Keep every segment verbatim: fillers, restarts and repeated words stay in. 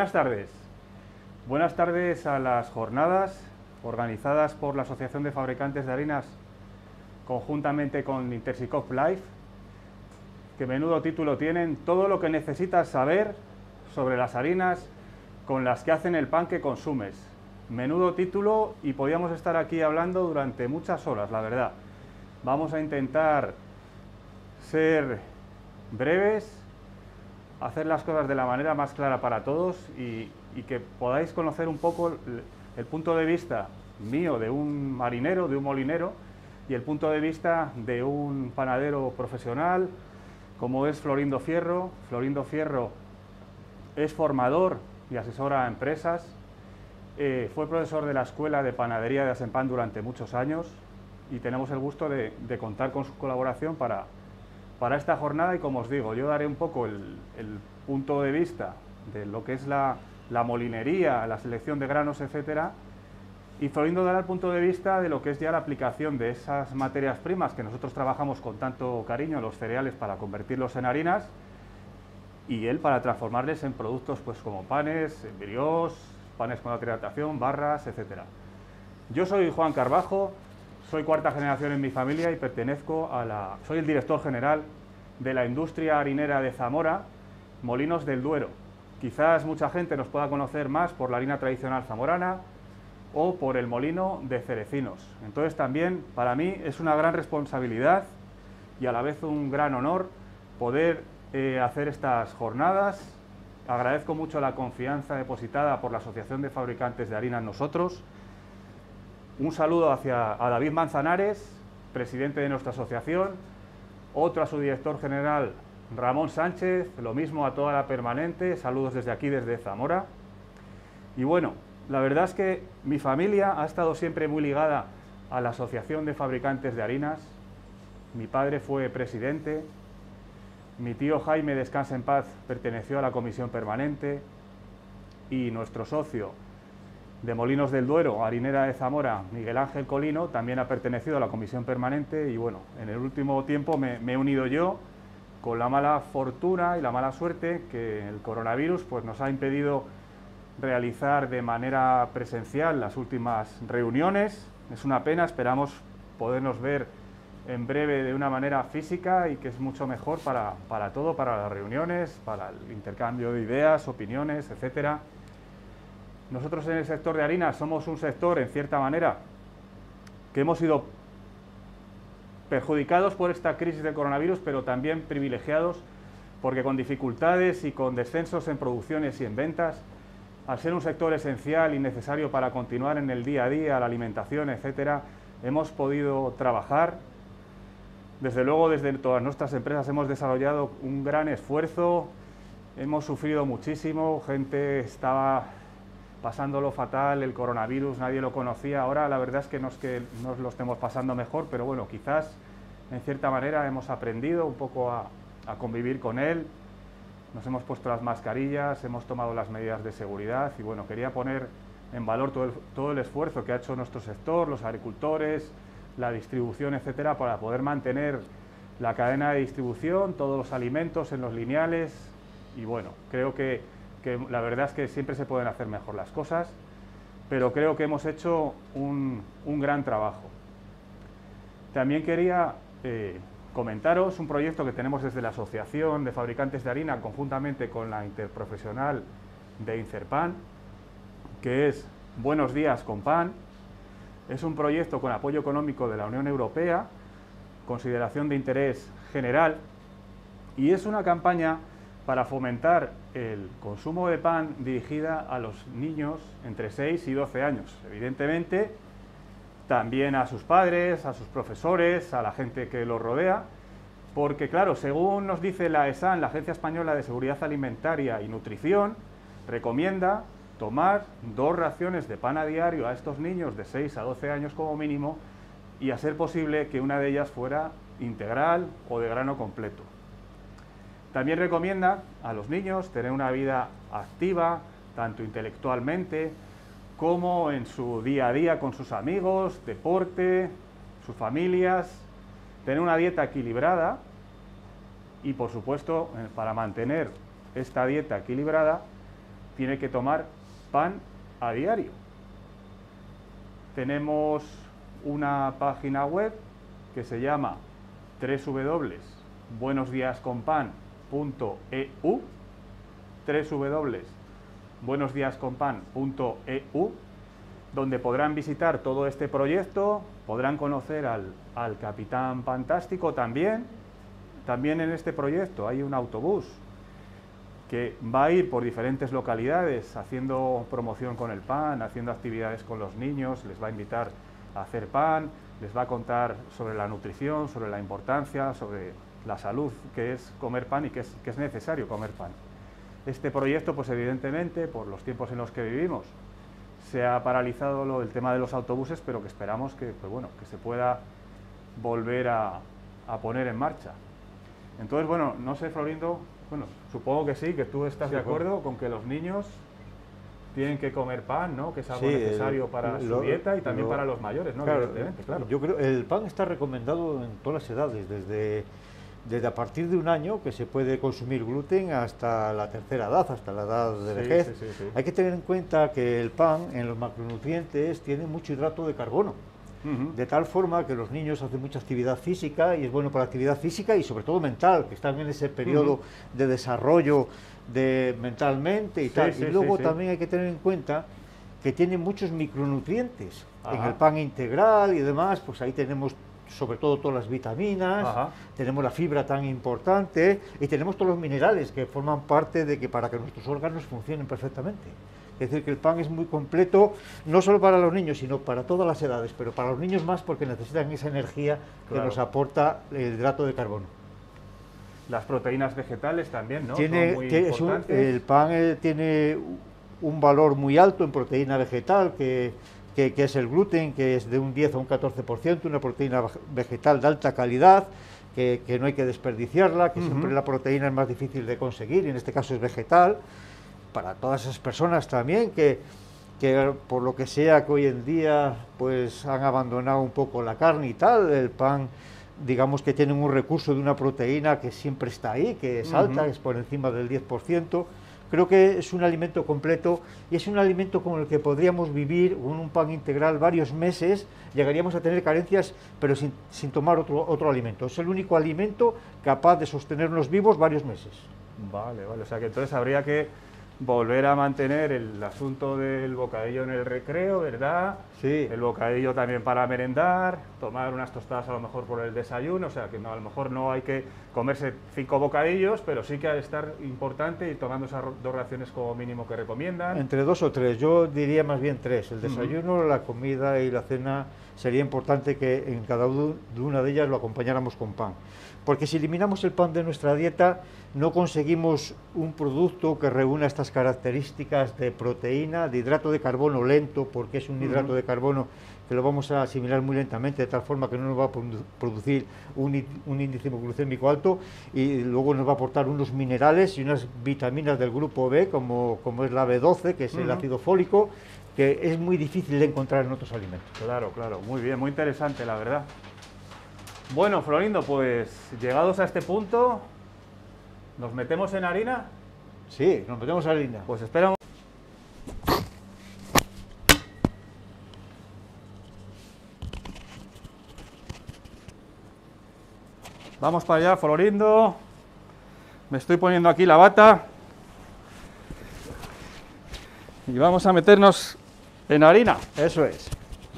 Buenas tardes. Buenas tardes a las jornadas organizadas por la Asociación de Fabricantes de Harinas conjuntamente con Intersicop Live, que menudo título tienen: todo lo que necesitas saber sobre las harinas con las que hacen el pan que consumes. Menudo título, y podíamos estar aquí hablando durante muchas horas, la verdad. Vamos a intentar ser breves, hacer las cosas de la manera más clara para todos y, y que podáis conocer un poco el, el punto de vista mío de un marinero, de un molinero, y el punto de vista de un panadero profesional como es Florindo Fierro. Florindo Fierro es formador y asesora a empresas, eh, fue profesor de la Escuela de Panadería de Asempan durante muchos años y tenemos el gusto de, de contar con su colaboración para, para esta jornada. Y como os digo, yo daré un poco el, el punto de vista de lo que es la, la molinería, la selección de granos, etcétera, y Florindo dará el punto de vista de lo que es ya la aplicación de esas materias primas que nosotros trabajamos con tanto cariño, los cereales, para convertirlos en harinas, y él para transformarles en productos pues como panes, brioches, panes con alta hidratación, barras, etcétera. Yo soy Juan Carbajo, soy cuarta generación en mi familia y pertenezco a la... soy el director general de la industria harinera de Zamora, Molinos del Duero. Quizás mucha gente nos pueda conocer más por la harina tradicional zamorana o por el molino de Cerecinos. Entonces también para mí es una gran responsabilidad y a la vez un gran honor poder eh, hacer estas jornadas. Agradezco mucho la confianza depositada por la Asociación de Fabricantes de Harinas en nosotros. Un saludo hacia a David Manzanares, presidente de nuestra asociación, otro a su director general Ramón Sánchez, lo mismo a toda la permanente, saludos desde aquí, desde Zamora. Y bueno, la verdad es que mi familia ha estado siempre muy ligada a la Asociación de Fabricantes de Harinas. Mi padre fue presidente, mi tío Jaime, descansa en paz, perteneció a la comisión permanente, y nuestro socio de Molinos del Duero, harinera de Zamora, Miguel Ángel Colino, también ha pertenecido a la comisión permanente. Y bueno, en el último tiempo me, me he unido yo, con la mala fortuna y la mala suerte que el coronavirus pues nos ha impedido realizar de manera presencial las últimas reuniones. Es una pena, esperamos podernos ver en breve de una manera física, y que es mucho mejor para, para todo, para las reuniones, para el intercambio de ideas, opiniones, etcétera. Nosotros en el sector de harinas somos un sector, en cierta manera, que hemos sido perjudicados por esta crisis del coronavirus, pero también privilegiados, porque con dificultades y con descensos en producciones y en ventas, al ser un sector esencial y necesario para continuar en el día a día, la alimentación, etcétera, hemos podido trabajar. Desde luego, desde todas nuestras empresas hemos desarrollado un gran esfuerzo, hemos sufrido muchísimo, gente estaba pasándolo fatal, el coronavirus nadie lo conocía. Ahora la verdad es que no es que nos lo estemos pasando mejor, pero bueno, quizás en cierta manera hemos aprendido un poco a, a convivir con él. Nos hemos puesto las mascarillas, hemos tomado las medidas de seguridad, y bueno, quería poner en valor todo el, todo el esfuerzo que ha hecho nuestro sector, los agricultores, la distribución, etcétera, para poder mantener la cadena de distribución, todos los alimentos en los lineales. Y bueno, creo que, que la verdad es que siempre se pueden hacer mejor las cosas, pero creo que hemos hecho un, un gran trabajo. También quería eh, comentaros un proyecto que tenemos desde la Asociación de Fabricantes de Harina conjuntamente con la Interprofesional de Incerpan, que es Buenos Días con Pan. Es un proyecto con apoyo económico de la Unión Europea, consideración de interés general, y es una campaña para fomentar el consumo de pan dirigida a los niños entre seis y doce años. Evidentemente, también a sus padres, a sus profesores, a la gente que los rodea, porque claro, según nos dice la ESAN, la Agencia Española de Seguridad Alimentaria y Nutrición, recomienda tomar dos raciones de pan a diario a estos niños de seis a doce años como mínimo, y a ser posible que una de ellas fuera integral o de grano completo. También recomienda a los niños tener una vida activa, tanto intelectualmente como en su día a día con sus amigos, deporte, sus familias, tener una dieta equilibrada. Y por supuesto, para mantener esta dieta equilibrada, tiene que tomar pan a diario. Tenemos una página web que se llama doble u doble u doble u punto buenos días con pan punto e u, doble u doble u doble u punto buenos días con pan punto e u, donde podrán visitar todo este proyecto, podrán conocer al, al Capitán Fantástico también. También en este proyecto hay un autobús que va a ir por diferentes localidades haciendo promoción con el pan, haciendo actividades con los niños, les va a invitar a hacer pan, les va a contar sobre la nutrición, sobre la importancia, sobre la salud que es comer pan y que es, que es necesario comer pan. Este proyecto, pues evidentemente, por los tiempos en los que vivimos, se ha paralizado lo, el tema de los autobuses, pero que esperamos que, pues bueno, que se pueda volver a, a poner en marcha. Entonces, bueno, no sé, Florindo, bueno, supongo que sí, que tú estás sí, de acuerdo bueno. con que los niños tienen que comer pan, ¿no? Que es algo sí, necesario para lo, su dieta y también lo, para los mayores, ¿no? Claro, claro. Yo creo que el pan está recomendado en todas las edades, desde, desde a partir de un año que se puede consumir gluten hasta la tercera edad, hasta la edad de vejez. Sí, sí, sí, sí. Hay que tener en cuenta que el pan en los macronutrientes tiene mucho hidrato de carbono. De tal forma que los niños hacen mucha actividad física y es bueno para la actividad física y sobre todo mental, que están en ese periodo uh-huh. de desarrollo de mentalmente y sí, tal. Sí, y luego sí, también sí. hay que tener en cuenta que tiene muchos micronutrientes. Ajá. En el pan integral y demás, pues ahí tenemos sobre todo todas las vitaminas, Ajá. tenemos la fibra tan importante y tenemos todos los minerales que forman parte de que para que nuestros órganos funcionen perfectamente. Es decir, que el pan es muy completo, no solo para los niños, sino para todas las edades, pero para los niños más porque necesitan esa energía claro. que nos aporta el hidrato de carbono. Las proteínas vegetales también, ¿no? Tiene, Son muy tiene, importantes. Un, el pan eh, tiene un valor muy alto en proteína vegetal, que, que, que es el gluten, que es de un diez a un catorce por ciento, una proteína vegetal de alta calidad, que, que no hay que desperdiciarla, que uh-huh. siempre la proteína es más difícil de conseguir, y en este caso es vegetal. Para todas esas personas también que, que por lo que sea que hoy en día pues han abandonado un poco la carne y tal, el pan digamos que tiene un recurso de una proteína que siempre está ahí, que es alta, uh-huh. es por encima del diez por ciento, creo que es un alimento completo y es un alimento con el que podríamos vivir con un pan integral varios meses, llegaríamos a tener carencias pero sin, sin tomar otro, otro alimento, es el único alimento capaz de sostenernos vivos varios meses. Vale, vale, o sea que entonces habría que volver a mantener el asunto del bocadillo en el recreo, ¿verdad? Sí. El bocadillo también para merendar, tomar unas tostadas a lo mejor por el desayuno, o sea que no, a lo mejor no hay que comerse cinco bocadillos, pero sí que ha de estar importante y tomando esas dos raciones como mínimo que recomiendan. Entre dos o tres, yo diría más bien tres, el desayuno, uh-huh. la comida y la cena, sería importante que en cada una de ellas lo acompañáramos con pan. Porque si eliminamos el pan de nuestra dieta, no conseguimos un producto que reúna estas características de proteína, de hidrato de carbono lento, porque es un uh-huh. hidrato de carbono que lo vamos a asimilar muy lentamente, de tal forma que no nos va a produ- producir un, un índice glucémico alto, y luego nos va a aportar unos minerales y unas vitaminas del grupo B, como, como es la B doce, que es uh-huh. el ácido fólico, que es muy difícil de encontrar en otros alimentos. Claro, claro, muy bien, muy interesante, la verdad. Bueno, Florindo, pues llegados a este punto, ¿nos metemos en harina? Sí, nos metemos en harina. Pues espera un... Vamos para allá, Florindo. Me estoy poniendo aquí la bata. Y vamos a meternos en harina. Eso es.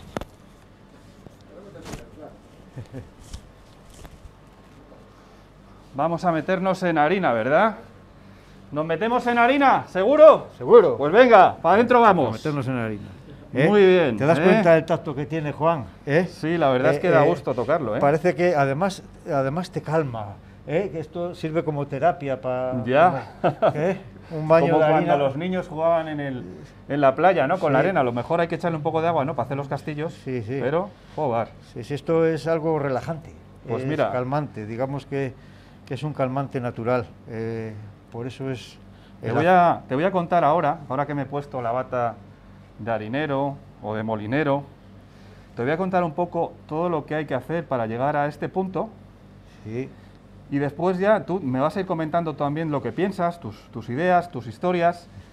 Vamos a meternos en harina, ¿verdad? ¿Nos metemos en harina? ¿Seguro? Seguro. Pues venga, para adentro vamos. A meternos en harina. ¿Eh? Muy bien. ¿Te das ¿eh? cuenta del tacto que tiene Juan? ¿Eh? Sí, la verdad eh, es que da eh, gusto tocarlo. ¿eh? Parece que además, además te calma. ¿eh? Que esto sirve como terapia para... Ya. ¿eh? Un baño como de harina. Cuando los niños jugaban en, el, en la playa, ¿no? Con sí. la arena. A lo mejor hay que echarle un poco de agua, ¿no? Para hacer los castillos. Sí, sí. Pero, joder. Sí, sí, esto es algo relajante. Pues es mira. calmante. Digamos que, que es un calmante natural. Eh, por eso es... Te voy, a, te voy a contar ahora, ahora que me he puesto la bata de harinero o de molinero, te voy a contar un poco todo lo que hay que hacer para llegar a este punto. Sí. Y después ya tú me vas a ir comentando también lo que piensas, tus, tus ideas, tus historias,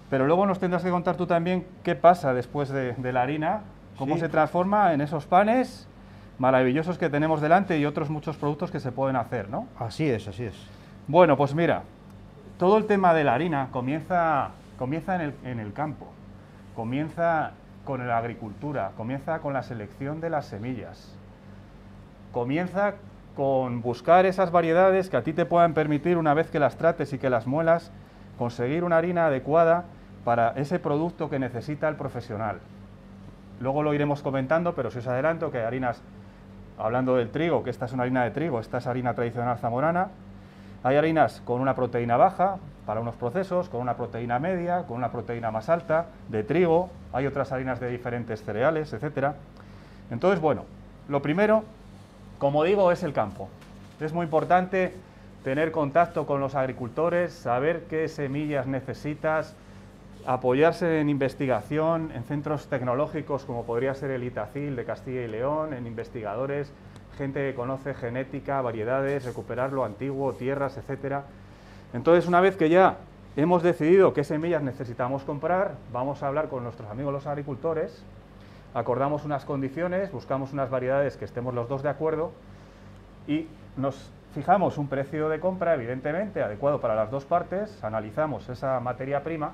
Pero luego nos tendrás que contar tú también qué pasa después de, de la harina, cómo Sí. se transforma en esos panes maravillosos que tenemos delante y otros muchos productos que se pueden hacer, ¿no? Así es, así es. Bueno, pues mira, todo el tema de la harina comienza, comienza en el, en el campo, comienza con la agricultura, comienza con la selección de las semillas, comienza con buscar esas variedades que a ti te puedan permitir, una vez que las trates y que las muelas, conseguir una harina adecuada para ese producto que necesita el profesional. Luego lo iremos comentando, pero si os adelanto que hay harinas, hablando del trigo, que esta es una harina de trigo, esta es harina tradicional zamorana. Hay harinas con una proteína baja para unos procesos, con una proteína media, con una proteína más alta, de trigo. Hay otras harinas de diferentes cereales, etcétera. Entonces, bueno, lo primero, como digo, es el campo. Es muy importante tener contacto con los agricultores, saber qué semillas necesitas, apoyarse en investigación, en centros tecnológicos como podría ser el ITACIL de Castilla y León, en investigadores, gente que conoce genética, variedades, recuperar lo antiguo, tierras, etcétera. Entonces, una vez que ya hemos decidido qué semillas necesitamos comprar, vamos a hablar con nuestros amigos los agricultores, acordamos unas condiciones, buscamos unas variedades que estemos los dos de acuerdo y nos fijamos un precio de compra, evidentemente, adecuado para las dos partes, analizamos esa materia prima.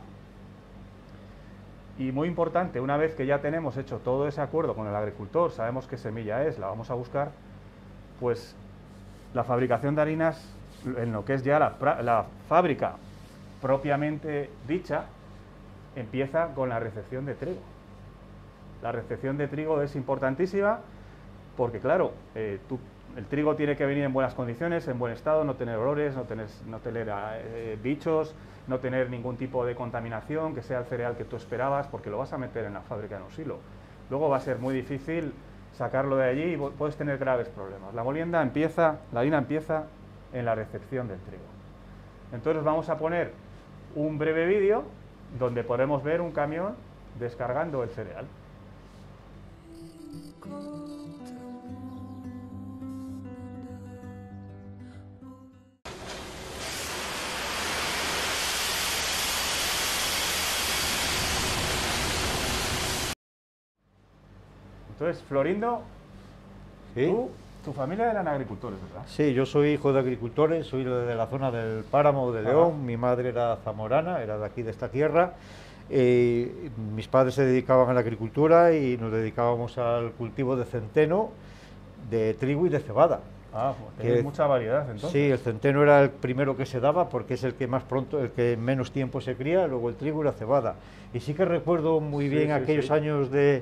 Y muy importante, una vez que ya tenemos hecho todo ese acuerdo con el agricultor, sabemos qué semilla es, la vamos a buscar, pues la fabricación de harinas, en lo que es ya la, la fábrica propiamente dicha, empieza con la recepción de trigo. La recepción de trigo es importantísima porque, claro, eh, tú, el trigo tiene que venir en buenas condiciones, en buen estado, no tener olores, no tener, no tener eh, bichos, no tener ningún tipo de contaminación, que sea el cereal que tú esperabas, porque lo vas a meter en la fábrica en un silo. Luego va a ser muy difícil sacarlo de allí y puedes tener graves problemas. La molienda empieza, la harina empieza en la recepción del trigo. Entonces vamos a poner un breve vídeo donde podemos ver un camión descargando el cereal. Entonces, Florindo, ¿Sí? tú, tu familia eran agricultores, ¿verdad? Sí, yo soy hijo de agricultores, soy de la zona del Páramo de León. Ajá. Mi madre era zamorana, era de aquí, de esta tierra. Eh, mis padres se dedicaban a la agricultura y nos dedicábamos al cultivo de centeno, de trigo y de cebada. Ah, pues tenéis mucha variedad entonces. Sí, el centeno era el primero que se daba porque es el que más pronto, el que menos tiempo se cría, luego el trigo y la cebada. Y sí que recuerdo muy bien sí, sí, aquellos sí. años de...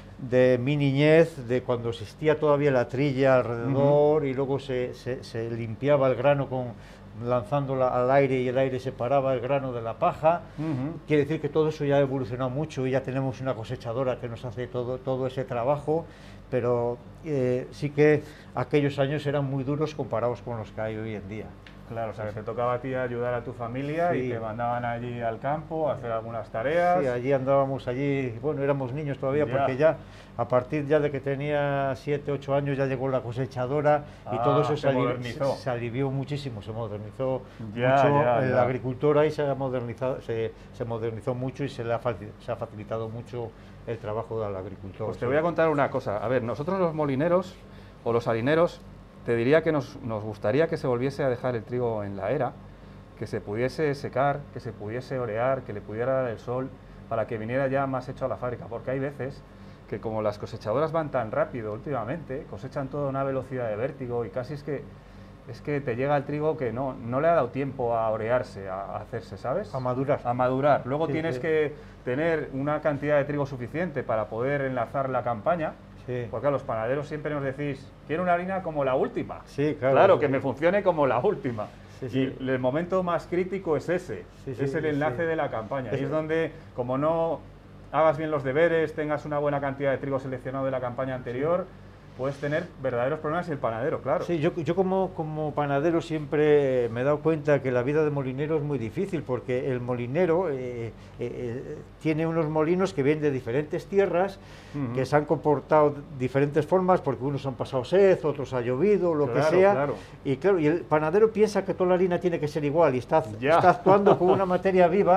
de mi niñez, de cuando existía todavía la trilla alrededor uh-huh. y luego se, se, se limpiaba el grano con lanzándola al aire y el aire separaba el grano de la paja. Uh-huh. Quiere decir que todo eso ya ha evolucionado mucho y ya tenemos una cosechadora que nos hace todo, todo ese trabajo, pero eh, sí que aquellos años eran muy duros comparados con los que hay hoy en día. Claro, o sea, que te tocaba a ti ayudar a tu familia sí. y te mandaban allí al campo a hacer algunas tareas. Sí, allí andábamos allí, bueno, éramos niños todavía, ya. porque ya a partir ya de que tenía siete, ocho años ya llegó la cosechadora ah, y todo eso se, se, se alivió muchísimo, se modernizó ya, mucho ya, la ya. agricultura y se ha modernizado, se, se modernizó mucho y se le ha, se ha facilitado mucho el trabajo del agricultor. Pues te sí. voy a contar una cosa, a ver, nosotros los molineros o los harineros, te diría que nos, nos gustaría que se volviese a dejar el trigo en la era, que se pudiese secar, que se pudiese orear, que le pudiera dar el sol, para que viniera ya más hecho a la fábrica, porque hay veces que como las cosechadoras van tan rápido últimamente, cosechan todo a una velocidad de vértigo y casi es que, es que te llega el trigo que no, no le ha dado tiempo a orearse, a, a hacerse, ¿sabes? A madurar. A madurar. Luego sí, tienes sí. que tener una cantidad de trigo suficiente para poder enlazar la campaña. Sí. Porque a los panaderos siempre nos decís, quiero una harina como la última. Sí, claro. Claro, sí. que me funcione como la última. Sí, sí. Y el momento más crítico es ese, sí, sí, es el enlace sí. de la campaña. Sí. Y es donde, como no hagas bien los deberes, tengas una buena cantidad de trigo seleccionado de la campaña anterior, sí. puedes tener verdaderos problemas y el panadero, claro. Sí, yo, yo como, como panadero siempre me he dado cuenta que la vida de molinero es muy difícil, porque el molinero eh, eh, tiene unos molinos que vienen de diferentes tierras, uh-huh. que se han comportado de diferentes formas, porque unos han pasado sed, otros ha llovido, lo claro, que sea, claro. y claro, y el panadero piensa que toda la harina tiene que ser igual, y está, está actuando con una materia viva,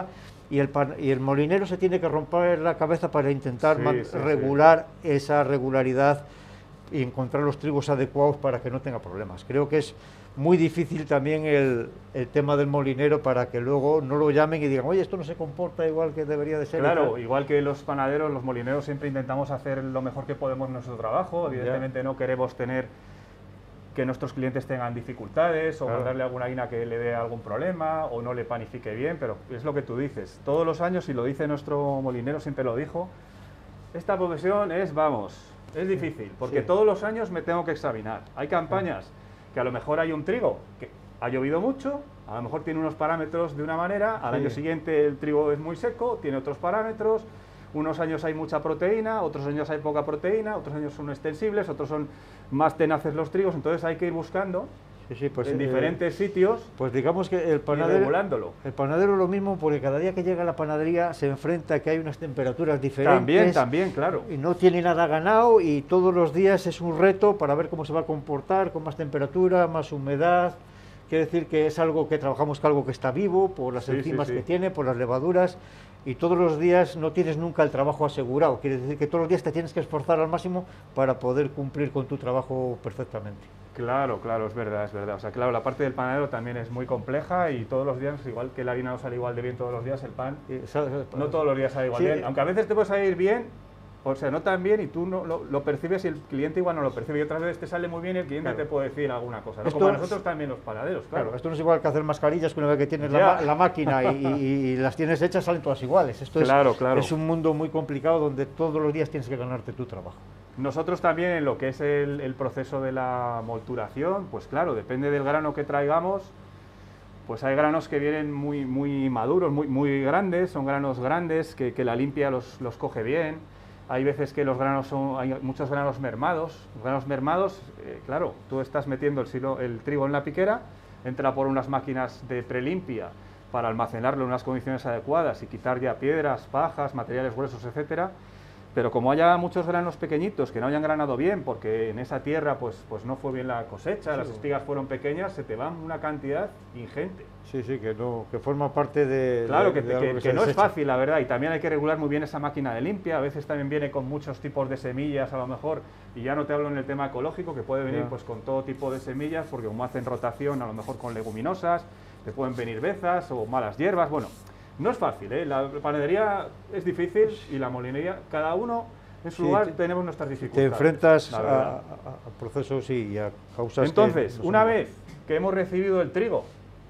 y el, pan, y el molinero se tiene que romper la cabeza para intentar sí, sí, regular sí. esa regularidad y encontrar los trigos adecuados para que no tenga problemas. Creo que es muy difícil también el, el tema del molinero para que luego no lo llamen y digan, oye, esto no se comporta igual que debería de ser. Claro, igual que los panaderos, los molineros siempre intentamos hacer lo mejor que podemos en nuestro trabajo. Evidentemente ya. no queremos tener que nuestros clientes tengan dificultades o claro. mandarle alguna harina que le dé algún problema o no le panifique bien, pero es lo que tú dices. Todos los años, y lo dice nuestro molinero, siempre lo dijo, esta profesión es, vamos, es difícil, porque sí. todos los años me tengo que examinar. Hay campañas sí. que a lo mejor hay un trigo que ha llovido mucho, a lo mejor tiene unos parámetros de una manera, al sí. año siguiente el trigo es muy seco, tiene otros parámetros, unos años hay mucha proteína, otros años hay poca proteína, otros años son extensibles, otros son más tenaces los trigos, entonces hay que ir buscando sí, sí, pues, en eh, diferentes sitios, pues digamos que el panadero, regulándolo. El panadero es lo mismo, porque cada día que llega a la panadería se enfrenta a que hay unas temperaturas diferentes. También, también, claro. Y no tiene nada ganado y todos los días es un reto para ver cómo se va a comportar, con más temperatura, más humedad. Quiere decir que es algo que trabajamos con algo que está vivo, por las sí, enzimas sí, sí. que tiene, por las levaduras, y todos los días no tienes nunca el trabajo asegurado. Quiere decir que todos los días te tienes que esforzar al máximo para poder cumplir con tu trabajo perfectamente. Claro, claro, es verdad, es verdad. O sea, claro, la parte del panadero también es muy compleja y todos los días, igual que la harina no sale igual de bien todos los días, el pan no todos los días sale igual sí. bien. Aunque a veces te puede salir bien, o sea, no tan bien y tú no, lo, lo percibes y el cliente igual no lo percibe. Y otras veces te sale muy bien y el cliente claro. te puede decir alguna cosa. ¿No? Como a nosotros también los panaderos, claro. claro. Esto no es igual que hacer mascarillas, que una vez que tienes la, la máquina y, y, y las tienes hechas salen todas iguales. Esto claro, es, claro. es un mundo muy complicado donde todos los días tienes que ganarte tu trabajo. Nosotros también en lo que es el, el proceso de la molturación, pues claro, depende del grano que traigamos, pues hay granos que vienen muy, muy maduros, muy, muy grandes, son granos grandes que, que la limpia los, los coge bien. Hay veces que los granos son, hay muchos granos mermados. Los granos mermados, eh, claro, tú estás metiendo el, silo, el trigo en la piquera, entra por unas máquinas de prelimpia para almacenarlo en unas condiciones adecuadas y quitar ya piedras, pajas, materiales gruesos, etcétera. Pero como haya muchos granos pequeñitos que no hayan granado bien, porque en esa tierra pues, pues no fue bien la cosecha, sí, las espigas fueron pequeñas, se te van una cantidad ingente. Sí, sí, que no, que forma parte de... Claro, de, que, de que, que, que no es fácil, la verdad, y también hay que regular muy bien esa máquina de limpia. A veces también viene con muchos tipos de semillas, a lo mejor, y ya no te hablo en el tema ecológico, que puede venir pues con todo tipo de semillas, porque como hacen rotación, a lo mejor con leguminosas, te pueden venir bezas o malas hierbas, bueno, no es fácil, ¿eh? La panadería es difícil y la molinería, cada uno en su sí, lugar te, tenemos nuestras dificultades. Te enfrentas a, a, a procesos y a causas. Entonces, que una vez que hemos recibido el trigo,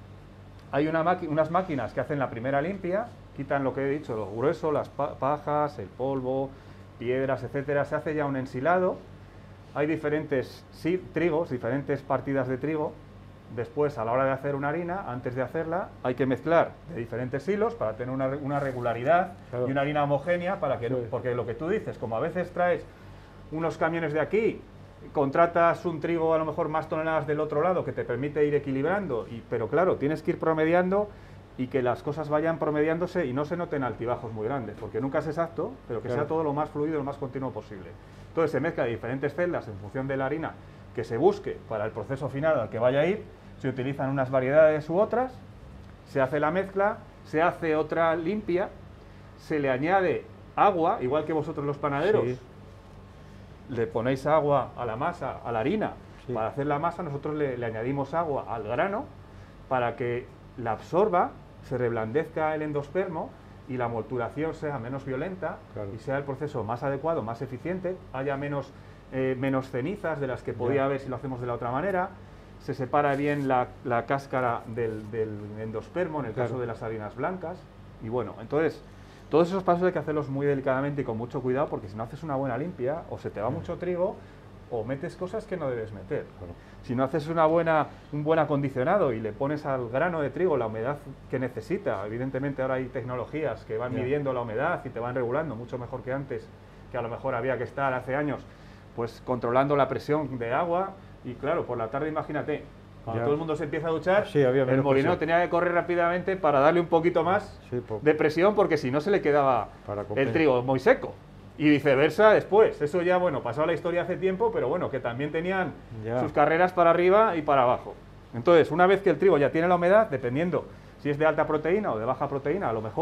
hay una unas máquinas que hacen la primera limpia, quitan lo que he dicho, lo grueso, las pa pajas, el polvo, piedras, etcétera. Se hace ya un ensilado. Hay diferentes sí, trigos, diferentes partidas de trigo. Después, a la hora de hacer una harina, antes de hacerla, hay que mezclar de diferentes hilos para tener una, una regularidad claro. y una harina homogénea, para que, sí. porque lo que tú dices, como a veces traes unos camiones de aquí, contratas un trigo a lo mejor más toneladas del otro lado que te permite ir equilibrando, y, pero claro, tienes que ir promediando y que las cosas vayan promediándose y no se noten altibajos muy grandes, porque nunca es exacto, pero que claro. sea todo lo más fluido y lo más continuo posible. Entonces se mezcla de diferentes celdas en función de la harina que se busque para el proceso final al que vaya a ir, se utilizan unas variedades u otras, se hace la mezcla, se hace otra limpia, se le añade agua, igual que vosotros los panaderos, sí. le ponéis agua a la masa, a la harina, sí. para hacer la masa nosotros le, le añadimos agua al grano para que la absorba, se reblandezca el endospermo y la molturación sea menos violenta claro. y sea el proceso más adecuado, más eficiente, haya menos, eh, menos cenizas de las que podía haber si lo hacemos de la otra manera, se separa bien la, la cáscara del, del endospermo en el claro. caso de las harinas blancas y bueno, entonces todos esos pasos hay que hacerlos muy delicadamente y con mucho cuidado, porque si no haces una buena limpia o se te va mucho trigo o metes cosas que no debes meter. Claro. Si no haces una buena, un buen acondicionado y le pones al grano de trigo la humedad que necesita, evidentemente ahora hay tecnologías que van yeah. midiendo la humedad y te van regulando mucho mejor que antes, que a lo mejor había que estar hace años pues controlando la presión de agua y claro, por la tarde imagínate, cuando ya. todo el mundo se empieza a duchar, sí, había el molinero presión. tenía que correr rápidamente para darle un poquito más sí, por... de presión, porque si no se le quedaba el trigo muy seco. Y viceversa después. Eso ya, bueno, pasó a la historia hace tiempo, pero bueno, que también tenían ya. sus carreras para arriba y para abajo. Entonces, una vez que el trigo ya tiene la humedad, dependiendo si es de alta proteína o de baja proteína, a lo mejor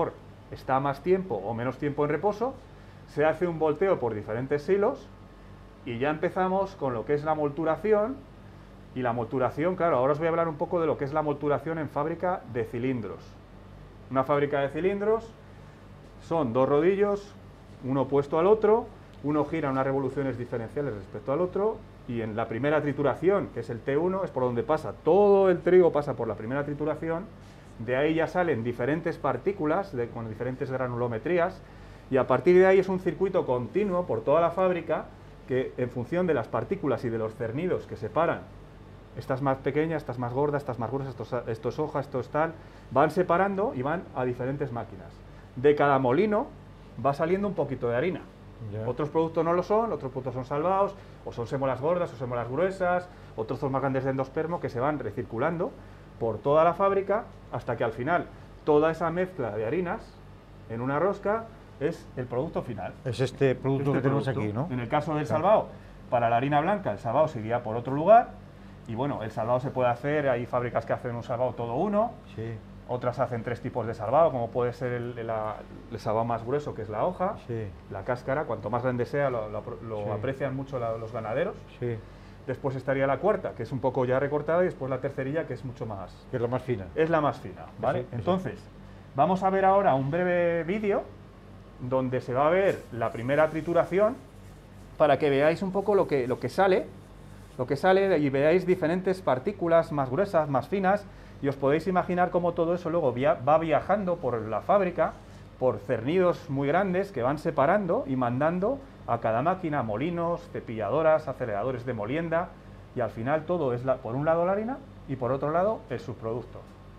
está más tiempo o menos tiempo en reposo, se hace un volteo por diferentes silos y ya empezamos con lo que es la molturación. Y la molturación, claro, ahora os voy a hablar un poco de lo que es la molturación en fábrica de cilindros. Una fábrica de cilindros son dos rodillos, uno opuesto al otro, uno gira unas revoluciones diferenciales respecto al otro, y en la primera trituración, que es el T uno, es por donde pasa todo el trigo, pasa por la primera trituración, de ahí ya salen diferentes partículas de, con diferentes granulometrías, y a partir de ahí es un circuito continuo por toda la fábrica que, en función de las partículas y de los cernidos que separan, estas más pequeñas, estas más gordas, estas más gruesas, esto, esto es hoja, esto es tal, van separando y van a diferentes máquinas. De cada molino va saliendo un poquito de harina. Yeah. Otros productos no lo son, otros productos son salvados, o son sémolas gordas, o sémolas gruesas, o trozos más grandes de endospermo que se van recirculando por toda la fábrica hasta que al final toda esa mezcla de harinas en una rosca es el producto final. Es este producto este que tenemos producto. aquí, ¿no? En el caso del salvado, para la harina blanca, el salvado se iría por otro lugar. Y bueno, el salvado se puede hacer, hay fábricas que hacen un salvado todo uno, sí. Otras hacen tres tipos de salvado, como puede ser el, el, el salvado más grueso, que es la hoja, sí. La cáscara, cuanto más grande sea, lo, lo, lo sí. aprecian mucho la, los ganaderos. Sí. Después estaría la cuarta, que es un poco ya recortada, y después la tercerilla, que es mucho más... Que es la más fina. Es la más fina, ¿vale? Sí, Entonces, sí. vamos a ver ahora un breve vídeo donde se va a ver la primera trituración para que veáis un poco lo que, lo que sale, lo que sale y veáis diferentes partículas más gruesas, más finas, y os podéis imaginar cómo todo eso luego via va viajando por la fábrica, por cernidos muy grandes que van separando y mandando a cada máquina molinos, cepilladoras, aceleradores de molienda, y al final todo es, la, por un lado la harina y por otro lado el subproducto.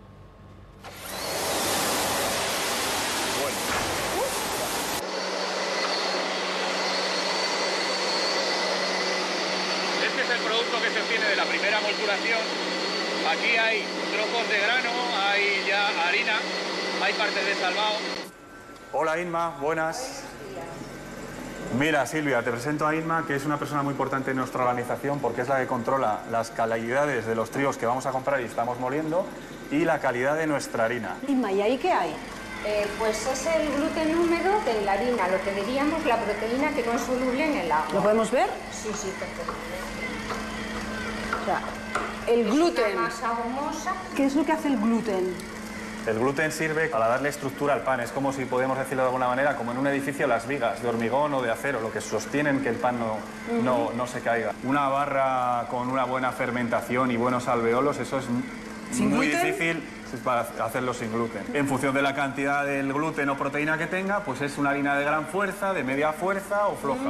Este es el producto que se obtiene de la primera molturación. Aquí hay trozos de grano, hay ya harina, hay partes de salvado. Hola Inma, buenas. Mira Silvia, te presento a Inma, que es una persona muy importante en nuestra organización porque es la que controla las calidades de los trigos que vamos a comprar y estamos moliendo y la calidad de nuestra harina. Inma, ¿y ahí qué hay? Eh, pues es el gluten húmedo de la harina, lo que diríamos la proteína que no es soluble en el agua. ¿Lo podemos ver? Sí, sí, perfecto. O sea, el gluten. Es una masa gomosa. ¿Qué es lo que hace el gluten? El gluten sirve para darle estructura al pan. Es como si podemos decirlo de alguna manera, como en un edificio las vigas de hormigón o de acero, lo que sostienen que el pan no, uh-huh. no, no se caiga. Una barra con una buena fermentación y buenos alveolos, eso es muy gluten? difícil para hacerlo sin gluten. En función de la cantidad del gluten o proteína que tenga, pues es una harina de gran fuerza, de media fuerza o floja.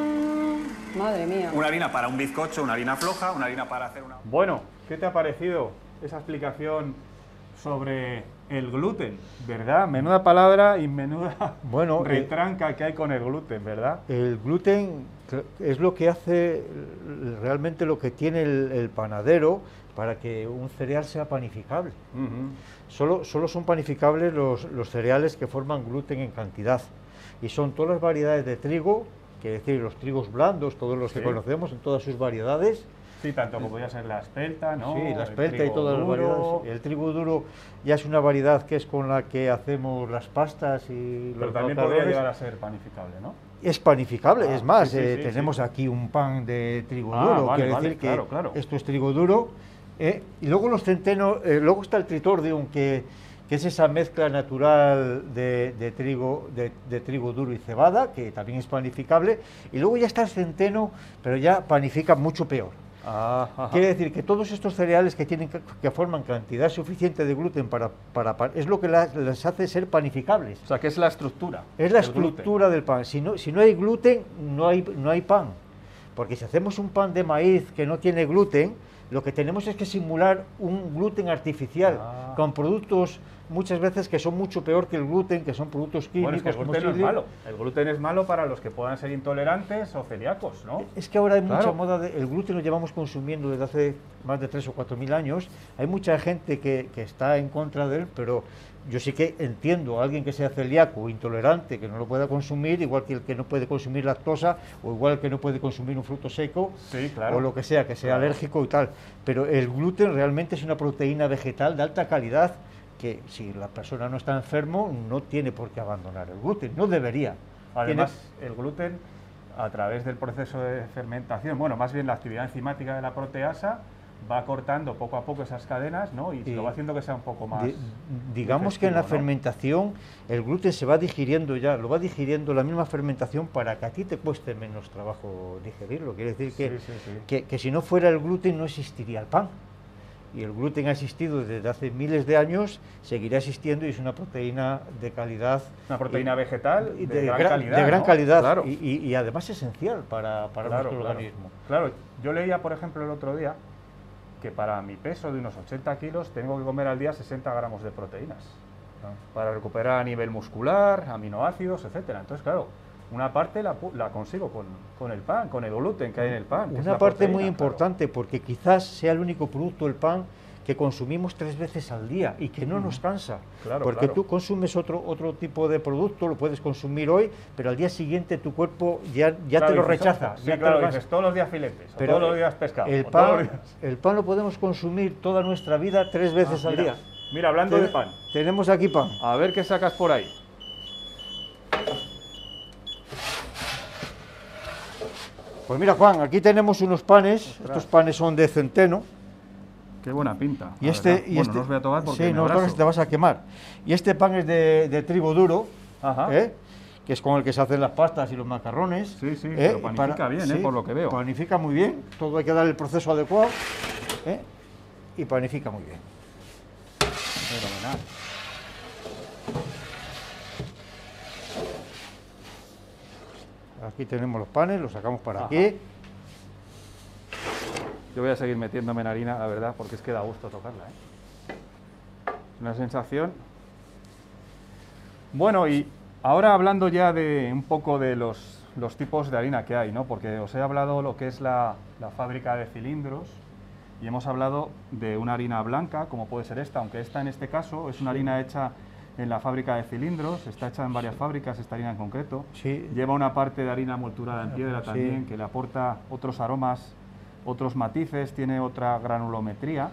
Mm, madre mía. Una harina para un bizcocho, una harina floja, una harina para hacer una... Bueno, ¿qué te ha parecido esa explicación sobre el gluten, verdad? Menuda palabra y menuda bueno, retranca eh, que hay con el gluten, ¿verdad? El gluten es lo que hace realmente lo que tiene el, el panadero para que un cereal sea panificable. Uh-huh. Solo, solo son panificables los, los cereales que forman gluten en cantidad. Y son todas las variedades de trigo, que es decir, los trigos blandos, todos los sí. que conocemos en todas sus variedades. Sí, tanto como podría ser la espelta, ¿no? Sí, la espelta y todas las variedades. El trigo duro ya es una variedad que es con la que hacemos las pastas y Pero los también rocadores. Podría llegar a ser panificable, ¿no? Es panificable, ah, es más, sí, sí, eh, sí, tenemos sí. aquí un pan de trigo ah, duro, vale, quiere vale, decir claro, que claro. esto es trigo duro. Eh, y luego los centenos, eh, luego está el tritordium, que, que es esa mezcla natural de, de, trigo, de, de trigo duro y cebada, que también es panificable. Y luego ya está el centeno, pero ya panifica mucho peor. Ah, Quiere decir que todos estos cereales que tienen que forman cantidad suficiente de gluten para, para, para es lo que las, les hace ser panificables. O sea, que es la estructura. Es la estructura gluten. del pan. Si no, si no hay gluten, no hay, no hay pan. Porque si hacemos un pan de maíz que no tiene gluten, lo que tenemos es que simular un gluten artificial ah. con productos muchas veces que son mucho peor que el gluten, que son productos químicos. Bueno, es que el gluten no es malo. El gluten es malo para los que puedan ser intolerantes o celíacos, ¿no? Es que ahora hay claro. mucha moda, de, el gluten lo llevamos consumiendo desde hace más de tres o cuatro mil años. Hay mucha gente que, que está en contra de él, pero yo sí que entiendo a alguien que sea celíaco o intolerante, que no lo pueda consumir, igual que el que no puede consumir lactosa, o igual que no puede consumir un fruto seco, sí, claro. o lo que sea, que sea claro. alérgico y tal. Pero el gluten realmente es una proteína vegetal de alta calidad, que si la persona no está enfermo, no tiene por qué abandonar el gluten, no debería. Además, tiene... el gluten, a través del proceso de fermentación, bueno, más bien la actividad enzimática de la proteasa, va cortando poco a poco esas cadenas, ¿no? Y, y lo va haciendo que sea un poco más... Di, digamos que en la, ¿no?, fermentación el gluten se va digiriendo ya, lo va digiriendo la misma fermentación para que a ti te cueste menos trabajo digerirlo. Quiere decir que, sí, sí, sí. que, que si no fuera el gluten no existiría el pan. Y el gluten ha existido desde hace miles de años, seguirá existiendo y es una proteína de calidad... Una proteína y, vegetal de, de gran, gran calidad. De gran ¿no? calidad, claro. y, y, y además esencial para, para claro, nuestro claro. organismo. Claro, yo leía, por ejemplo, el otro día, que para mi peso de unos ochenta kilos tengo que comer al día sesenta gramos de proteínas, ¿no?, para recuperar a nivel muscular, aminoácidos, etcétera. Entonces, claro, una parte la, la consigo con, con el pan, con el gluten que hay en el pan. Una parte proteína, muy importante, claro, porque quizás sea el único producto, el pan, que consumimos tres veces al día y que no mm. nos cansa. Claro, porque claro. tú consumes otro, otro tipo de producto, lo puedes consumir hoy, pero al día siguiente tu cuerpo ya, ya claro, te lo dices, rechaza. Sí, ya claro, te lo dices todos los días filetes, pero o todos los días pescado. El o pan, todos los días... el pan lo podemos consumir toda nuestra vida tres veces ah, al mira, día. Mira, hablando Ten, de pan. Tenemos aquí pan. A ver qué sacas por ahí. Pues mira, Juan, aquí tenemos unos panes. Ostras. Estos panes son de centeno. Qué buena pinta. Y este, y bueno, este, no os voy a tomar porque sí, me no abrazo. te vas a quemar. Y este pan es de, de trigo duro, ¿eh?, que es con el que se hacen las pastas y los macarrones. Sí, sí, ¿eh? pero panifica para, bien, sí, ¿eh?, por lo que veo. Panifica muy bien, todo hay que dar el proceso adecuado, ¿eh?, y panifica muy bien. Fenomenal. Aquí tenemos los panes, los sacamos para Ajá. aquí. Yo voy a seguir metiéndome en harina, la verdad, porque es que da gusto tocarla, ¿eh? Una sensación... Bueno, y ahora hablando ya de un poco de los, los tipos de harina que hay, ¿no? Porque os he hablado lo que es la, la fábrica de cilindros y hemos hablado de una harina blanca, como puede ser esta, aunque esta en este caso es una harina hecha en la fábrica de cilindros, está hecha en varias fábricas, esta harina en concreto. Sí. Lleva una parte de harina molturada en piedra también, sí, que le aporta otros aromas, otros matices, tiene otra granulometría.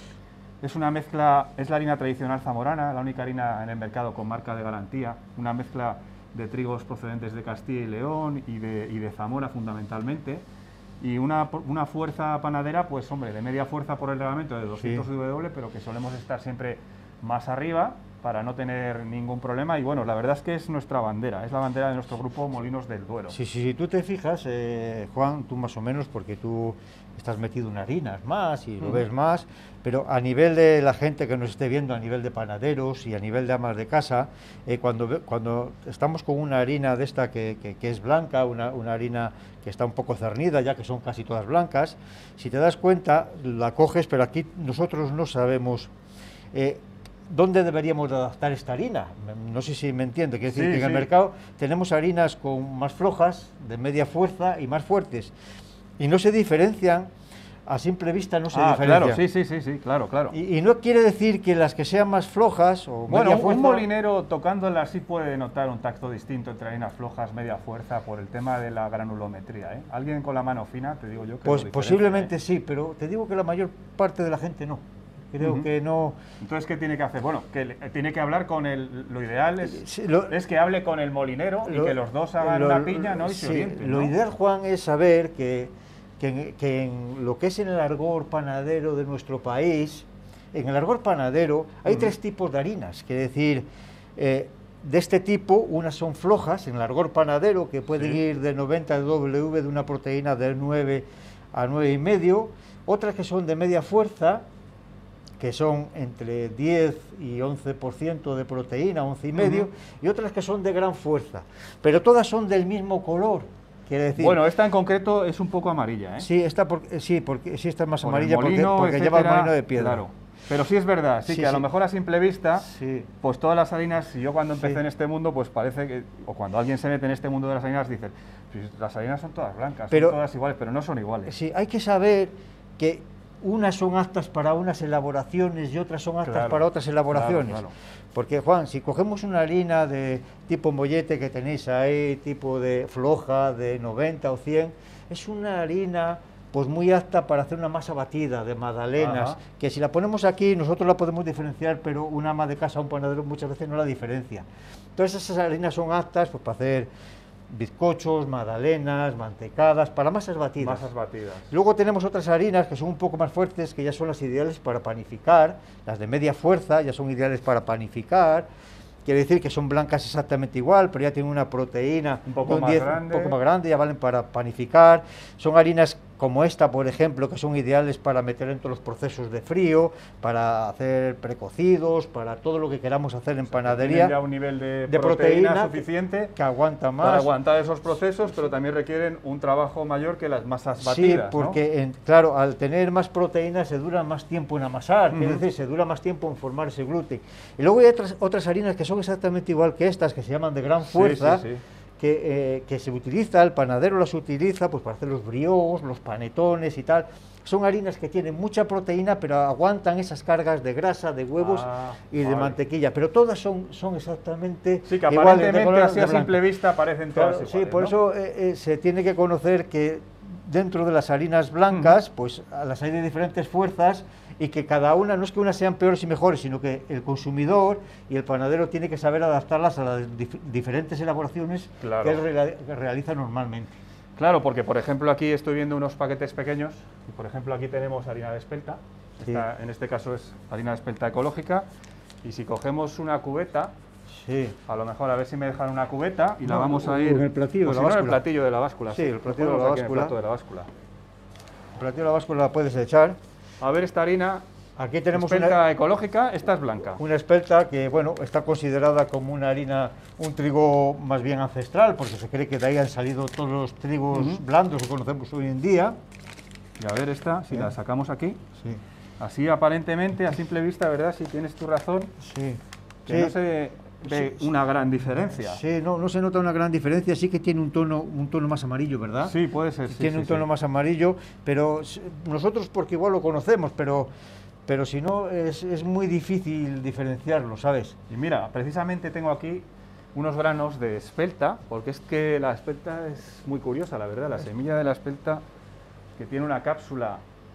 Es una mezcla, es la harina tradicional zamorana, la única harina en el mercado con marca de garantía, una mezcla de trigos procedentes de Castilla y León y de, y de Zamora fundamentalmente, y una, una fuerza panadera, pues hombre, de media fuerza por el reglamento de doscientos sí. W, pero que solemos estar siempre más arriba para no tener ningún problema, y bueno, la verdad es que es nuestra bandera, es la bandera de nuestro grupo Molinos del Duero. Sí, sí, si tú te fijas, eh, Juan, tú más o menos, porque tú estás metido en harinas más y lo mm. ves más, pero a nivel de la gente que nos esté viendo, a nivel de panaderos y a nivel de amas de casa, eh, cuando, cuando estamos con una harina de esta que, que, que es blanca, una, una harina que está un poco cernida, ya que son casi todas blancas, si te das cuenta, la coges, pero aquí nosotros no sabemos... Eh, ¿dónde deberíamos de adaptar esta harina? No sé si me entiende, quiere decir sí, que en sí. el mercado tenemos harinas con más flojas, de media fuerza y más fuertes, y no se diferencian, a simple vista no se ah, diferencian. Claro, sí, sí, sí, sí, claro, claro. Y, y no quiere decir que las que sean más flojas o bueno, media un, fuerza... un molinero tocándolas sí puede notar un tacto distinto entre harinas flojas, media fuerza, por el tema de la granulometría, ¿eh? Alguien con la mano fina, te digo yo que Pues lo posiblemente ¿eh? sí, pero te digo que la mayor parte de la gente no. Creo uh-huh. que no... Entonces, ¿qué tiene que hacer? Bueno, que le, tiene que hablar con el... Lo ideal es, sí, lo, es que hable con el molinero lo, y que los dos hagan lo, una piña, ¿no? Y sí, se orienten, lo ¿no? ideal, Juan, es saber que, que, en, que en lo que es en el argot panadero de nuestro país, en el argot panadero hay uh-huh. tres tipos de harinas, quiere decir... Eh, de este tipo, unas son flojas, en el argot panadero, que pueden sí. ir de noventa W de una proteína de nueve a nueve y medio, otras que son de media fuerza, que son entre diez y once por ciento de proteína, once y medio, uh-huh. y otras que son de gran fuerza, pero todas son del mismo color. Quiere decir, bueno, esta en concreto es un poco amarilla, ¿eh? Sí, esta porque, sí, porque sí está más por amarilla molino, porque, porque etcétera, lleva el molino de piedra. Claro. Pero sí es verdad, sí, sí que a sí. lo mejor a simple vista, sí. pues todas las harinas, y yo cuando empecé sí. en este mundo, pues parece que, o cuando alguien se mete en este mundo de las harinas, dice, pues las harinas son todas blancas, pero, son todas iguales, pero no son iguales. Sí, hay que saber que unas son aptas para unas elaboraciones y otras son aptas claro, para otras elaboraciones. Claro, claro. Porque, Juan, si cogemos una harina de tipo mollete que tenéis ahí, tipo de floja, de noventa o cien, es una harina pues muy apta para hacer una masa batida de magdalenas, Ajá. que si la ponemos aquí nosotros la podemos diferenciar, pero una ama de casa, un panadero muchas veces no la diferencia. Entonces esas harinas son aptas pues, para hacer bizcochos, magdalenas, mantecadas, para masas batidas. Masas batidas. Luego tenemos otras harinas que son un poco más fuertes, que ya son las ideales para panificar, las de media fuerza ya son ideales para panificar. Quiere decir que son blancas exactamente igual, pero ya tienen una proteína un poco, un más diez, grande. un poco más grande, ya valen para panificar. Son harinas como esta, por ejemplo, que son ideales para meter dentro los procesos de frío, para hacer precocidos, para todo lo que queramos hacer en O sea, panadería. Tienen ya un nivel de, de proteína, proteína suficiente que aguanta más. para aguantar esos procesos, pero también requieren un trabajo mayor que las masas Sí, batidas, porque, ¿no? en, claro, al tener más proteína se dura más tiempo en amasar, Uh-huh. es decir, se dura más tiempo en formar ese gluten. Y luego hay otras, otras harinas que son exactamente igual que estas, que se llaman de gran fuerza, Sí, sí, sí. Que, eh, que se utiliza, el panadero las utiliza pues, para hacer los brioches, los panetones y tal. Son harinas que tienen mucha proteína, pero aguantan esas cargas de grasa, de huevos Ah, y de vale. mantequilla, pero todas son, son exactamente Sí, que iguales, de aparentemente color así de a blanco. simple vista parecen todas Claro, sí, iguales, por ¿no? eso eh, eh, se tiene que conocer que dentro de las harinas blancas, Ujú. pues a las hay de diferentes fuerzas y que cada una, no es que unas sean peores y mejores, sino que el consumidor y el panadero tiene que saber adaptarlas a las dif- diferentes elaboraciones Claro. que él rela- que realiza normalmente. Claro, porque por ejemplo aquí estoy viendo unos paquetes pequeños, y por ejemplo aquí tenemos harina de espelta, Sí. esta, en este caso es harina de espelta ecológica, y si cogemos una cubeta, Sí. a lo mejor a ver si me dejan una cubeta y la No, vamos o- a o ir... en el platillo o de si la no, en el báscula. platillo de la báscula. Sí, el Lo platillo de ponemos la aquí en el báscula. plato de la báscula. El platillo de la báscula la puedes echar. A ver, esta harina Aquí tenemos espelta una, ecológica, esta es blanca. una espelta que, bueno, está considerada como una harina, un trigo más bien ancestral, porque se cree que de ahí han salido todos los trigos Ujú. blandos que conocemos hoy en día. Y a ver esta, si Bien. la sacamos aquí, Sí, así aparentemente, a simple vista, ¿verdad? Si tienes tu razón, sí. que Sí. no se ve Sí, una gran diferencia. Sí, no, no se nota una gran diferencia, sí que tiene un tono, un tono más amarillo, ¿verdad? Sí, puede ser. Sí, tiene sí, un tono sí. más amarillo, pero s- nosotros porque igual lo conocemos, pero, pero si no es, es muy difícil diferenciarlo, ¿sabes? Y mira, precisamente tengo aquí unos granos de espelta, porque es que la espelta es muy curiosa, la verdad. La semilla de la espelta, que tiene una cápsula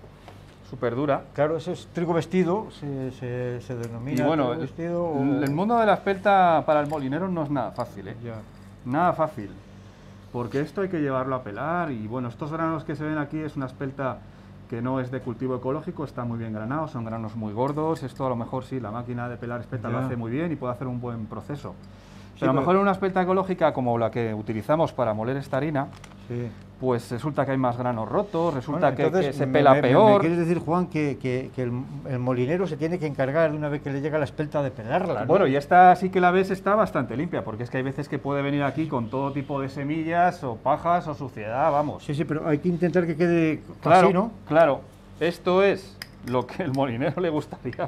súper dura. Claro, eso es trigo vestido, se, se, se Y denomina bueno, trigo el, vestido. o- el mundo de la espelta para el molinero no es nada fácil, ¿eh? Ya. Nada fácil. Porque esto hay que llevarlo a pelar y bueno, estos granos que se ven aquí es una espelta que no es de cultivo ecológico, está muy bien granado, son granos muy gordos. Esto a lo mejor sí, la máquina de pelar espelta lo Ya. hace muy bien y puede hacer un buen proceso. Sí, Pero a lo pero- mejor en una espelta ecológica como la que utilizamos para moler esta harina, Sí. pues resulta que hay más granos rotos, resulta Bueno, que, entonces, que se me- pela me- me- peor. Me quieres decir, Juan, que, que- que el, el molinero se tiene que encargar de una vez que le llega la espelta de pelarla, ¿no? Bueno, y esta sí que la ves está bastante limpia, porque es que hay veces que puede venir aquí con todo tipo de semillas o pajas o suciedad, vamos. Sí, sí, pero hay que intentar que quede Claro, así, ¿no? claro. Esto es lo que el molinero le gustaría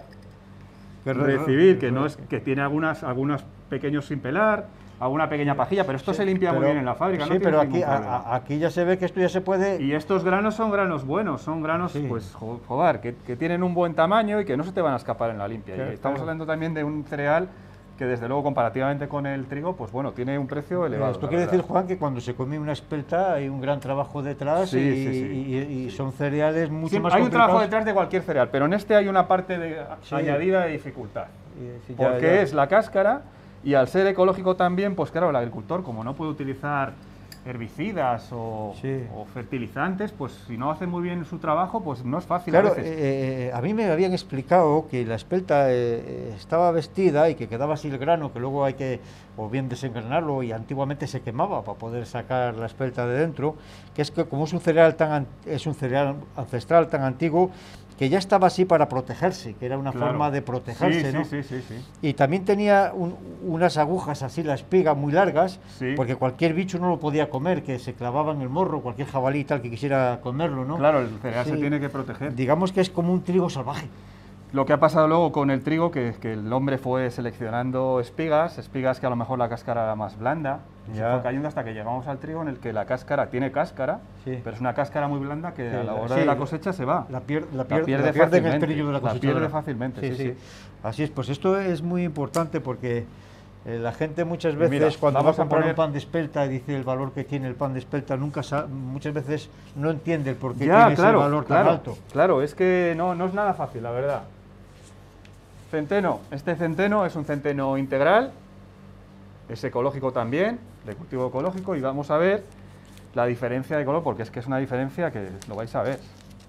Que re- recibir, que no es que tiene algunas algunos pequeños sin pelar, alguna pequeña pajilla, pero esto Sí, se limpia muy pero- bien en la fábrica, Sí, no pero tienes aquí, ningún a- problema. a- aquí ya se ve que esto ya se puede... Y estos granos son granos buenos, son granos, Sí. pues, jo- joder, que, que tienen un buen tamaño y que no se te van a escapar en la limpia. Claro, y estamos claro. hablando también de un cereal que desde luego comparativamente con el trigo, pues bueno, tiene un precio elevado. Esto la quiere verdad. decir, Juan, que cuando se come una espelta hay un gran trabajo detrás Sí, y, sí, sí. y- y son cereales mucho Siempre más hay un trabajo complicados. detrás de cualquier cereal, pero en este hay una parte de, Sí. añadida de dificultad. Y- sí, ya- Porque ya. es la cáscara y al ser ecológico también, pues claro, el agricultor como no puede utilizar herbicidas o, Sí. o fertilizantes, pues si no hace muy bien su trabajo, pues no es fácil Claro, a veces. eh, eh, a mí me habían explicado que la espelta eh, eh, estaba vestida y que quedaba así el grano, que luego hay que o bien desengranarlo y antiguamente se quemaba para poder sacar la espelta de dentro, que es que como es un cereal tan an- es un cereal ancestral tan antiguo que ya estaba así para protegerse, que era una Claro. forma de protegerse, sí, ¿no? sí, sí, sí, sí. Y también tenía un- unas agujas así, la espiga, muy largas, Sí. porque cualquier bicho no lo podía comer, que se clavaba en el morro, cualquier jabalí y tal que quisiera comerlo, ¿no? Claro, el cereal se Sí. tiene que proteger. Digamos que es como un trigo salvaje. Lo que ha pasado luego con el trigo, que, que el hombre fue seleccionando espigas, espigas que a lo mejor la cáscara era más blanda, y se Ya. fue cayendo hasta que llegamos al trigo en el que la cáscara tiene cáscara, Sí. pero es una cáscara muy blanda que Sí, a la la- hora sí, de la cosecha se va. La, pier- la, La pier- pierde la pierde en el fácilmente, trillo de la la cosechadora. pierde fácilmente, sí, sí. Así es, pues esto es muy importante porque Eh, la gente muchas veces Mira, cuando va a vamos a comprar poner- un pan de espelta y dice el valor que tiene el pan de espelta, nunca sa- muchas veces no entiende el por qué Ya, tiene claro, ese valor claro, tan alto. claro, es que no, no es nada fácil, la verdad. Centeno, este centeno es un centeno integral, es ecológico también, de cultivo ecológico, y vamos a ver la diferencia de color, porque es que es una diferencia que lo vais a ver.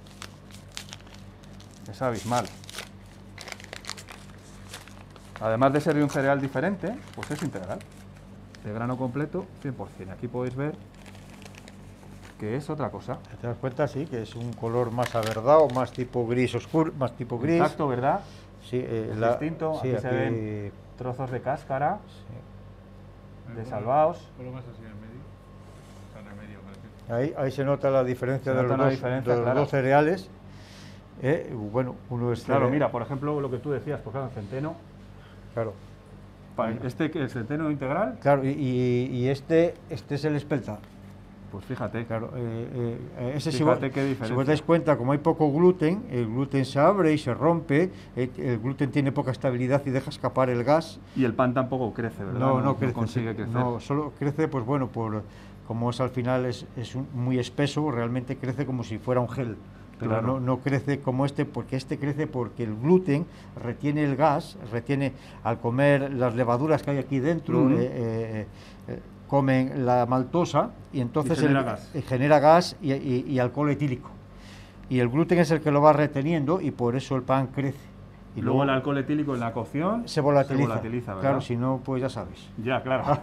Es abismal. Además de ser de un cereal diferente, pues es integral. De grano completo, cien por cien. Aquí podéis ver que es otra cosa. ¿Te das cuenta? Sí, que es un color más averdado, más tipo gris oscuro, más tipo gris. Intacto, ¿verdad? Sí, eh, Es la- distinto, sí, aquí se aquí- ven trozos de cáscara, sí. de salvaos. Ponlo más así en medio. O sea, en el medio, parece. Ahí, ahí se nota la diferencia Se de nota los, una dos, diferencia de los clara. dos cereales. Eh, bueno, uno es Claro, cere- mira, por ejemplo, lo que tú decías, pues claro, centeno. Claro, Este que el centeno integral, claro y, y- y este, este es el espelta. pues fíjate, Claro, eh, eh, ese si, Fíjate vos, qué si diferencia. vos dais cuenta, como hay poco gluten, el gluten se abre y se rompe, eh, el gluten tiene poca estabilidad y deja escapar el gas. y el pan tampoco crece, ¿verdad? No, no, crece, consigue crecer. no, solo crece, pues bueno, por como es al final es, es un- muy espeso, realmente crece como si fuera un gel. Pero Claro. no, no crece como este, porque este crece porque el gluten retiene el gas, retiene al comer las levaduras que hay aquí dentro, Ujú. eh, eh, eh, comen la maltosa y entonces Y genera el- gas. eh, genera gas y, y- y alcohol etílico. Y el gluten es el que lo va reteniendo y por eso el pan crece. Y luego el alcohol etílico en la cocción se volatiliza. ¿verdad? Claro, si no, pues ya sabes. Ya, claro.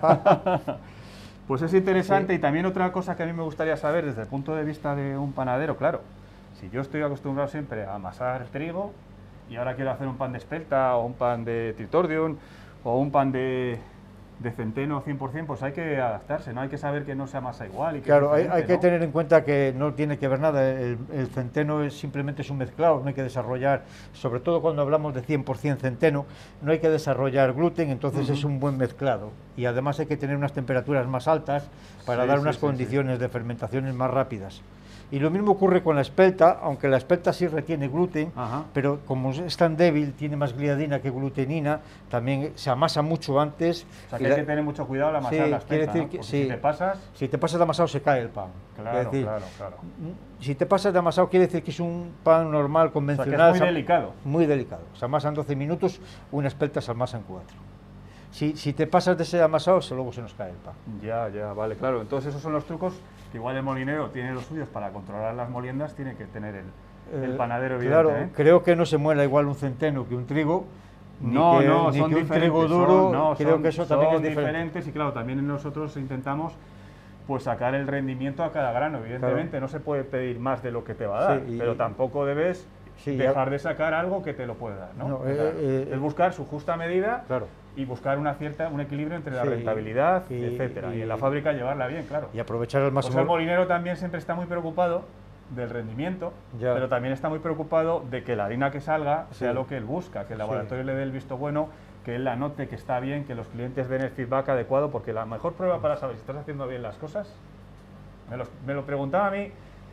Pues es interesante, Sí. y también otra cosa que a mí me gustaría saber desde el punto de vista de un panadero, claro, si yo estoy acostumbrado siempre a amasar trigo y ahora quiero hacer un pan de espelta o un pan de tritordium o un pan de, de centeno cien por cien, pues hay que adaptarse, ¿no? Hay que saber que no se amasa igual. Y que Claro, es hay, diferente, hay que ¿no? tener en cuenta que no tiene que ver nada, el, el centeno es simplemente es un mezclado, no hay que desarrollar, sobre todo cuando hablamos de cien por cien centeno, no hay que desarrollar gluten, entonces es un buen mezclado. Y además hay que tener unas temperaturas más altas para Sí, dar sí, unas sí, condiciones de fermentaciones más rápidas. Y lo mismo ocurre con la espelta, aunque la espelta sí retiene gluten, Ajá. pero como es tan débil, tiene más gliadina que glutenina, también se amasa mucho antes. O sea y que la- hay que tener mucho cuidado al amasar Sí, la quiere espelta, decir ¿no? que- Porque sí. si te pasas, Si te pasas de amasado se cae el pan. claro, Es decir, claro, claro. si te pasas de amasado quiere decir que es un pan normal, O sea que convencional. es muy se- delicado. Muy delicado. Se amasa en doce minutos, una espelta se amasa en cuatro. Si, si te pasas de ese amasado, se- luego se nos cae el pan. Ya, ya, vale, claro. Entonces esos son los trucos que igual el molinero tiene los suyos para controlar las moliendas, tiene que tener el, el Eh, panadero, Claro, evidentemente. creo que no se muela igual un centeno que un trigo. ni No, que, no, ni son que un diferentes. trigo duro, son- no, creo son- que eso también son es diferente. diferentes y claro, también nosotros intentamos pues sacar el rendimiento a cada grano. Evidentemente no se puede pedir más de lo que te va a dar, Sí, y- pero tampoco debes Sí, ya- dejar de sacar algo que te lo puede dar, ¿no? No, O sea, eh, eh, es buscar su justa medida Claro. y buscar una cierta, un equilibrio entre la Sí, rentabilidad, y- etcétera. Y, en la y- fábrica llevarla bien, claro. Y aprovechar al Pues máximo. el molinero también siempre está muy preocupado del rendimiento, Ya. pero también está muy preocupado de que la harina que salga sea Sí. lo que él busca, que el Sí. laboratorio le dé el visto bueno, que él la note que está bien, que los clientes den el feedback adecuado, porque la mejor prueba para saber si estás haciendo bien las cosas, me, los- me lo preguntaba a mí,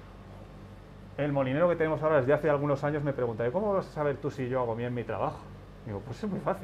el molinero que tenemos ahora desde hace algunos años me preguntaba, ¿cómo vas a saber tú si yo hago bien mi trabajo? Digo, pues es muy fácil.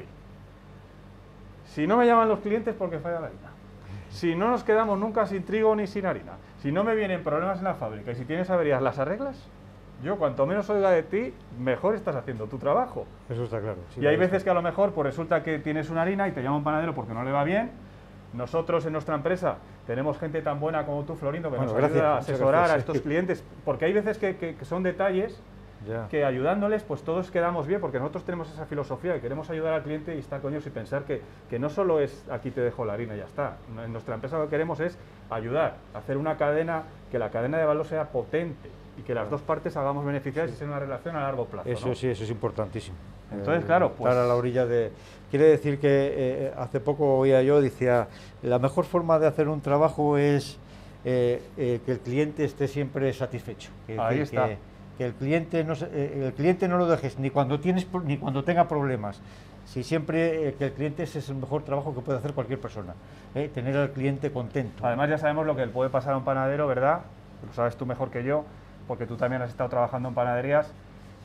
Si no me llaman los clientes porque falla la harina. Si no nos quedamos nunca sin trigo ni sin harina. Si no me vienen problemas en la fábrica y si tienes averías, ¿las arreglas? Yo, cuanto menos oiga de ti, mejor estás haciendo tu trabajo. Eso está claro. sí, Y hay claro. veces que a lo mejor pues resulta que tienes una harina y te llama un panadero porque no le va bien. Nosotros en nuestra empresa tenemos gente tan buena como tú, Florindo, que Bueno, nos gracias, ayuda a muchas asesorar gracias, a estos sí. clientes. Porque hay veces que, que- que son detalles Ya. que ayudándoles, pues todos quedamos bien, porque nosotros tenemos esa filosofía que queremos ayudar al cliente y estar con ellos y pensar que, que no solo es aquí te dejo la harina y ya está. En nuestra empresa lo que queremos es ayudar, hacer una cadena, que la cadena de valor sea potente y que las dos partes hagamos beneficiadas y sea una relación a largo plazo. Eso ¿no? sí, eso es importantísimo. Entonces, Eh, claro, pues- estar a la orilla de... Quiere decir que eh, hace poco oía yo, decía, la mejor forma de hacer un trabajo es eh, eh, que el cliente esté siempre satisfecho. Que, Ahí que- está. Que, que el cliente no se- eh, el cliente no lo dejes ni cuando tienes pro- ni cuando tenga problemas. Si siempre eh, que el cliente ese es el mejor trabajo que puede hacer cualquier persona, eh, tener al cliente contento. Además ya sabemos lo que le puede pasar a un panadero, ¿verdad? Lo sabes tú mejor que yo, porque tú también has estado trabajando en panaderías.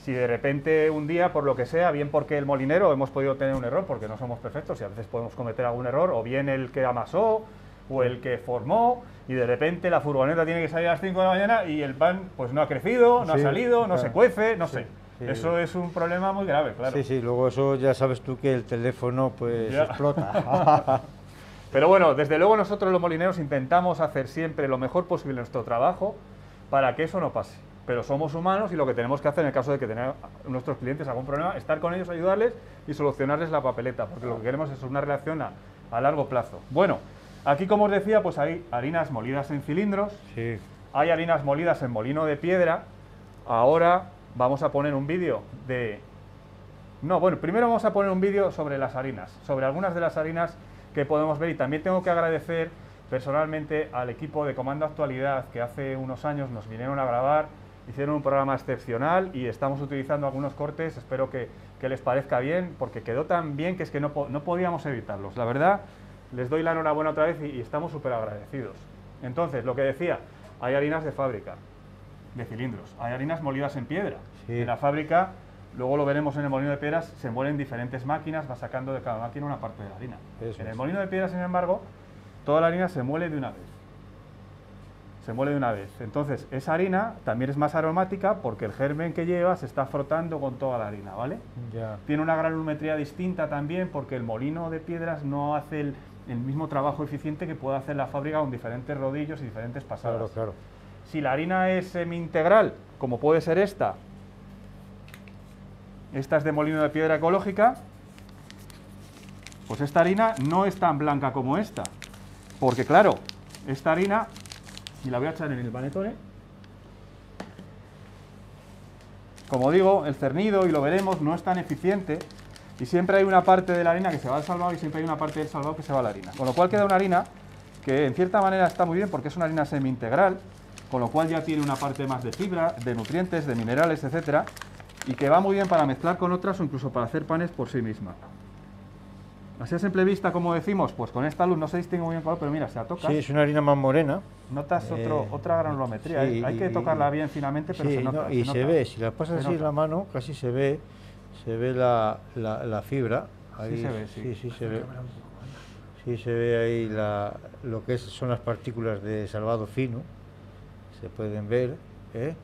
Si de repente un día, por lo que sea, bien porque el molinero hemos podido tener un error, porque no somos perfectos y a veces podemos cometer algún error, o bien el que amasó, o el que formó, y de repente la furgoneta tiene que salir a las cinco de la mañana y el pan pues no ha crecido, no sí, ha salido, no claro. se cuece, no sí, sé. Sí. Eso es un problema muy grave, claro. Sí, sí, luego eso ya sabes tú que el teléfono pues Ya. explota. Pero bueno, desde luego nosotros los molineros intentamos hacer siempre lo mejor posible nuestro trabajo para que eso no pase. Pero somos humanos y lo que tenemos que hacer en el caso de que tengan nuestros clientes algún problema, estar con ellos, ayudarles y solucionarles la papeleta, porque lo que queremos es una relación a, a largo plazo. Bueno, aquí como os decía, pues hay harinas molidas en cilindros, Sí. hay harinas molidas en molino de piedra. Ahora vamos a poner un vídeo de... No, bueno, primero vamos a poner un vídeo sobre las harinas, sobre algunas de las harinas que podemos ver, y también tengo que agradecer personalmente al equipo de Comando Actualidad que hace unos años nos vinieron a grabar, hicieron un programa excepcional y estamos utilizando algunos cortes, espero que, que les parezca bien, porque quedó tan bien que es que no, po no podíamos evitarlos. La verdad, les doy la enhorabuena otra vez y, y estamos súper agradecidos. Entonces, lo que decía, hay harinas de fábrica, de cilindros, hay harinas molidas en piedra. Sí. En la fábrica, luego lo veremos en el molino de piedras, se muelen diferentes máquinas, va sacando de cada máquina una parte de la harina. Eso en el es. molino de piedras, sin embargo, toda la harina se muele de una vez. Se muele de una vez. Entonces, esa harina también es más aromática porque el germen que lleva se está frotando con toda la harina, ¿vale? Ya. Tiene una granulometría distinta también porque el molino de piedras no hace el, el mismo trabajo eficiente que puede hacer la fábrica con diferentes rodillos y diferentes pasadas. Claro, claro. Si la harina es semi-integral, como puede ser esta, esta es de molino de piedra ecológica, pues esta harina no es tan blanca como esta, porque claro, esta harina, y la voy a echar en el panetone, como digo, el cernido, y lo veremos, no es tan eficiente, y siempre hay una parte de la harina que se va al salvado y siempre hay una parte del salvado que se va a la harina, con lo cual queda una harina que en cierta manera está muy bien porque es una harina semi-integral, con lo cual ya tiene una parte más de fibra, de nutrientes, de minerales, etcétera, y que va muy bien para mezclar con otras o incluso para hacer panes por sí misma. Así a simple vista, como decimos, pues con esta luz no se distingue muy bien el color, pero mira, si la tocas, Sí, es una harina más morena. notas otro, Eh, otra granulometría. sí, ¿eh? Hay que y- tocarla bien finamente, pero Sí, se nota. no, y se se, nota. ve, si la pasas Se así en nota. la mano, casi se ve, se ve la, la, la fibra. Ahí, se ve, sí. sí, sí se ve. Sí se ve ahí la, lo que es, son las partículas de salvado fino, se pueden ver, ¿eh?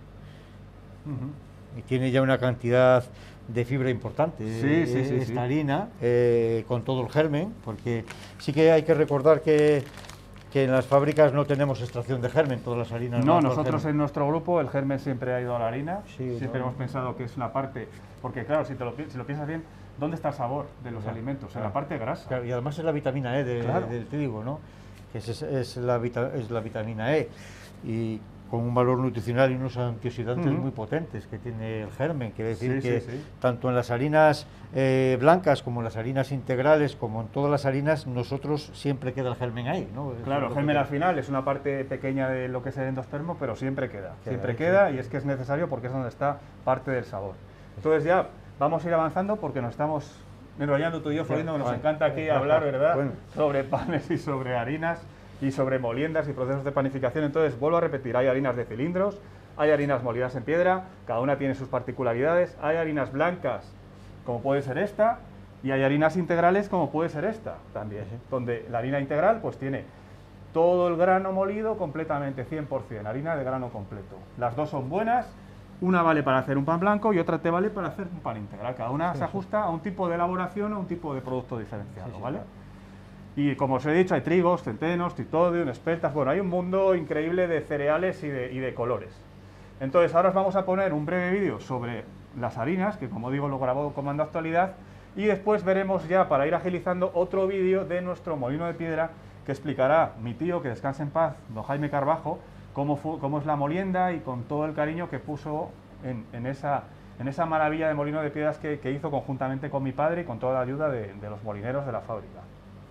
Ujú. Y tiene ya una cantidad de fibra importante, Sí, eh, sí, sí, esta sí. harina, eh, con todo el germen, porque sí que hay que recordar que, que en las fábricas no tenemos extracción de germen, todas las harinas. No, van por nosotros germen. en nuestro grupo el germen siempre ha ido a la harina, Sí, siempre no. hemos pensado que es una parte, porque claro, si, te lo, pi- si lo piensas bien, ¿dónde está el sabor de los Ya, alimentos? En claro. la parte grasa. Claro, y además es la vitamina E de- Claro. del trigo, ¿no? Que es, es- es la vita- es la vitamina E, y con un valor nutricional y unos antioxidantes Ujú. muy potentes que tiene el germen. Quiere decir Sí, que sí, sí. tanto en las harinas eh, blancas como en las harinas integrales, como en todas las harinas, nosotros siempre queda el germen ahí, ¿no? Eso Claro, es el lo germen que- al final es una parte pequeña de lo que es el endospermo, pero siempre queda, Queda siempre ahí, queda sí. y es que es necesario porque es donde está parte del sabor. Entonces ya vamos a ir avanzando porque nos estamos enrollando tú y yo, Florindo, que nos vale. encanta aquí hablar, ¿verdad? Bueno. Sobre panes y sobre harinas y sobre moliendas y procesos de panificación. Entonces, vuelvo a repetir, hay harinas de cilindros, hay harinas molidas en piedra, cada una tiene sus particularidades, hay harinas blancas, como puede ser esta, y hay harinas integrales, como puede ser esta también, donde la harina integral pues tiene todo el grano molido completamente, cien por cien, harina de grano completo. Las dos son buenas, una vale para hacer un pan blanco y otra te vale para hacer un pan integral. Cada una se ajusta a un tipo de elaboración o a un tipo de producto diferenciado, Sí, sí, ¿vale? claro. Y como os he dicho, hay trigos, centenos, tritodium, espeltas, bueno, hay un mundo increíble de cereales y de, y de colores. Entonces, ahora os vamos a poner un breve vídeo sobre las harinas, que como digo lo grabó Comando Actualidad, y después veremos ya, para ir agilizando, otro vídeo de nuestro molino de piedra que explicará mi tío, que descanse en paz, don Jaime Carbajo, cómo, fu- cómo es la molienda y con todo el cariño que puso en, en, esa, en esa maravilla de molino de piedras que, que hizo conjuntamente con mi padre y con toda la ayuda de, de los molineros de la fábrica.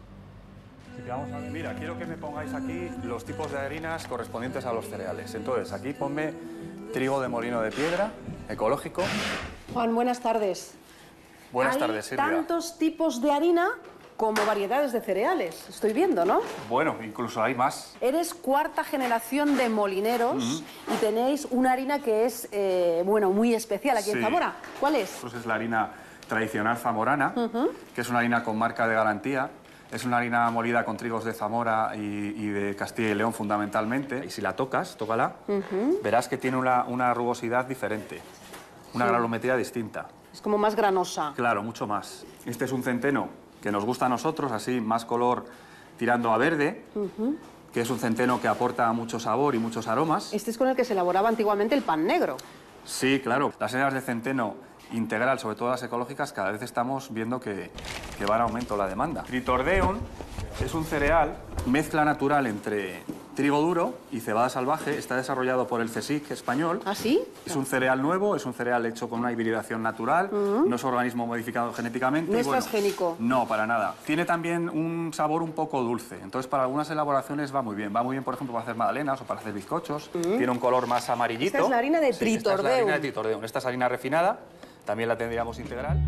Así que vamos a ver. Mira, quiero que me pongáis aquí los tipos de harinas correspondientes a los cereales. Entonces, aquí ponme trigo de molino de piedra, ecológico. Juan, buenas tardes. Buenas Hay tardes, Silvia. tantos tipos de harina como variedades de cereales, estoy viendo, ¿no? Bueno, incluso hay más. Eres cuarta generación de molineros uh-huh. y tenéis una harina que es, eh, bueno, muy especial aquí sí. en Zamora. ¿Cuál es? Pues es la harina tradicional zamorana, uh-huh. que es una harina con marca de garantía. Es una harina molida con trigos de Zamora y, y de Castilla y León fundamentalmente. Y si la tocas, tócala, uh-huh. verás que tiene una, una rugosidad diferente, una sí. granulometría distinta. Es como más granosa. Claro, mucho más. Este es un centeno que nos gusta a nosotros, así, más color tirando a verde, uh-huh. que es un centeno que aporta mucho sabor y muchos aromas. Este es con el que se elaboraba antiguamente el pan negro. Sí, claro. Las cereales de centeno integral, sobre todo las ecológicas, cada vez estamos viendo que, que va en aumento la demanda. Tritordeum es un cereal, mezcla natural entre trigo duro y cebada salvaje, está desarrollado por el CSIC español. ¿Ah, sí? Es un cereal nuevo, es un cereal hecho con una hibridación natural, uh-huh. no es organismo modificado genéticamente. ¿No es bueno, transgénico? No, para nada. Tiene también un sabor un poco dulce, entonces para algunas elaboraciones va muy bien. Va muy bien, por ejemplo, para hacer magdalenas o para hacer bizcochos. Uh-huh. Tiene un color más amarillito. Esta es la harina de sí, Tritordeum. Esta es la harina de Tritordeum. Esta es harina refinada, también la tendríamos integral.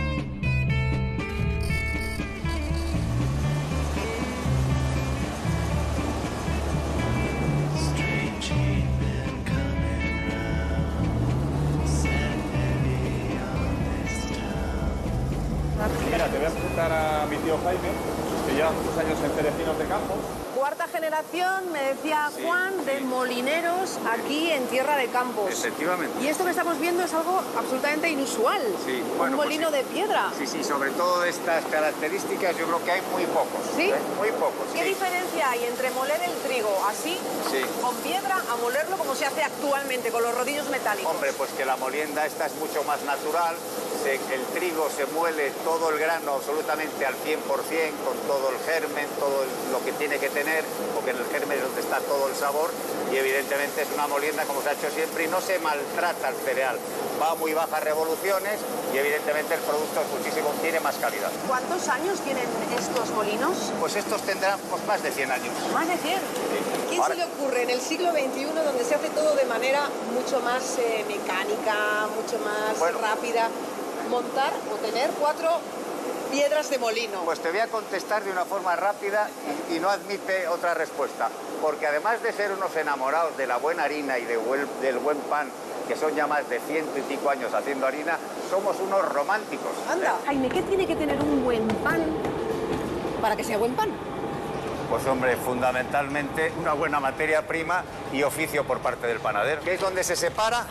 Mira, te voy a presentar a mi tío Jaime, que lleva muchos años en Cerecinos de Campos. Cuarta generación, me decía sí, Juan, sí. de molineros aquí en Tierra de Campos. Efectivamente. Y esto que estamos viendo es algo absolutamente inusual. Sí, bueno, un molino pues sí. de piedra. Sí, sí, sobre todo de estas características yo creo que hay muy pocos. ¿Sí? ¿eh? Muy pocos. ¿Qué sí. diferencia hay entre moler el trigo así, sí. con piedra, a molerlo como se hace actualmente, con los rodillos metálicos? Hombre, pues que la molienda esta es mucho más natural. Se, el trigo se muele todo el grano absolutamente al cien por cien, con todo el germen, todo el, lo que tiene que tener, porque en el germen es donde está todo el sabor, y evidentemente es una molienda como se ha hecho siempre y no se maltrata el cereal. Va a muy bajas revoluciones y evidentemente el producto es muchísimo, tiene más calidad. ¿Cuántos años tienen estos molinos? Pues estos tendrán pues, más de cien años. ¿Más de cien? Sí. ¿Quién Ahora, se le ocurre en el siglo veintiuno, donde se hace todo de manera mucho más eh, mecánica, mucho más bueno, rápida, montar o tener cuatro piedras de molino? Pues te voy a contestar de una forma rápida y, y no admite otra respuesta. Porque además de ser unos enamorados de la buena harina y de buen, del buen pan, que son ya más de ciento y pico años haciendo harina, somos unos románticos. Anda, ¿eh? Jaime, ¿qué tiene que tener un buen pan para que sea buen pan? Pues hombre, fundamentalmente una buena materia prima y oficio por parte del panadero, que es donde se separa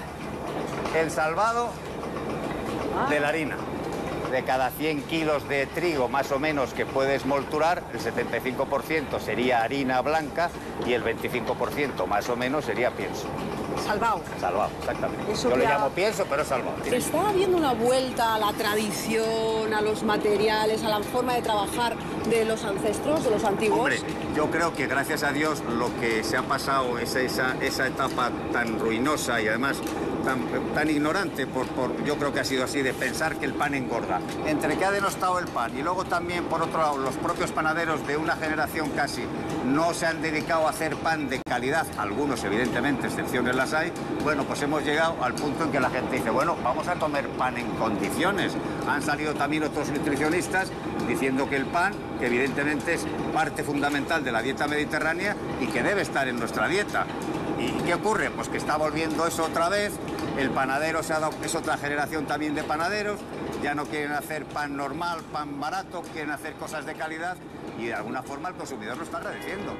el salvado ah. de la harina. De cada cien kilos de trigo más o menos que puedes molturar, el setenta y cinco por ciento sería harina blanca y el veinticinco por ciento más o menos sería pienso. Salvado. Salvado, exactamente. Eso Yo le ya... llamo pienso, pero salvado. ¿Está habiendo una vuelta a la tradición, a los materiales, a la forma de trabajar de los ancestros, de los antiguos? Hombre, yo creo que gracias a Dios lo que se ha pasado es esa, esa etapa tan ruinosa y además tan, tan ignorante, por, por, yo creo que ha sido así, de pensar que el pan engorda. Entre que ha denostado el pan y luego también, por otro lado, los propios panaderos de una generación casi no se han dedicado a hacer pan de calidad, algunos evidentemente, excepciones las hay, bueno, pues hemos llegado al punto en que la gente dice, bueno, vamos a comer pan en condiciones. Han salido también otros nutricionistas diciendo que el pan, que evidentemente es parte fundamental de la dieta mediterránea y que debe estar en nuestra dieta. ¿Y qué ocurre? Pues que está volviendo eso otra vez, el panadero se ha dado, es otra generación también de panaderos, ya no quieren hacer pan normal, pan barato, quieren hacer cosas de calidad y de alguna forma el consumidor lo está agradeciendo.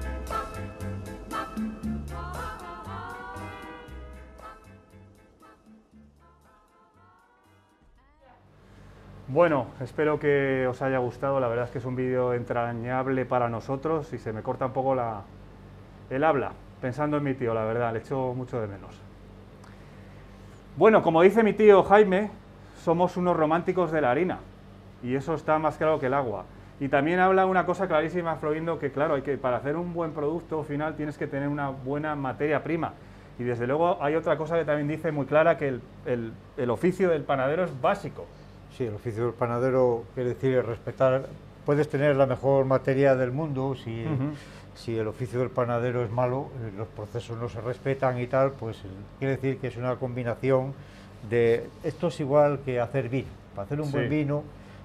Bueno, espero que os haya gustado, la verdad es que es un vídeo entrañable para nosotros y se me corta un poco la, el habla, pensando en mi tío, la verdad, le echo mucho de menos. Bueno, como dice mi tío Jaime, somos unos románticos de la harina y eso está más claro que el agua. Y también habla una cosa clarísima, Florindo, que claro, hay que, para hacer un buen producto final tienes que tener una buena materia prima. Y desde luego hay otra cosa que también dice muy clara, que el, el, el oficio del panadero es básico. Sí, el oficio del panadero quiere decir respetar, puedes tener la mejor materia del mundo, si, uh-huh. si el oficio del panadero es malo, los procesos no se respetan y tal, pues quiere decir que es una combinación de, esto es igual que hacer vino, para hacer un sí. buen vino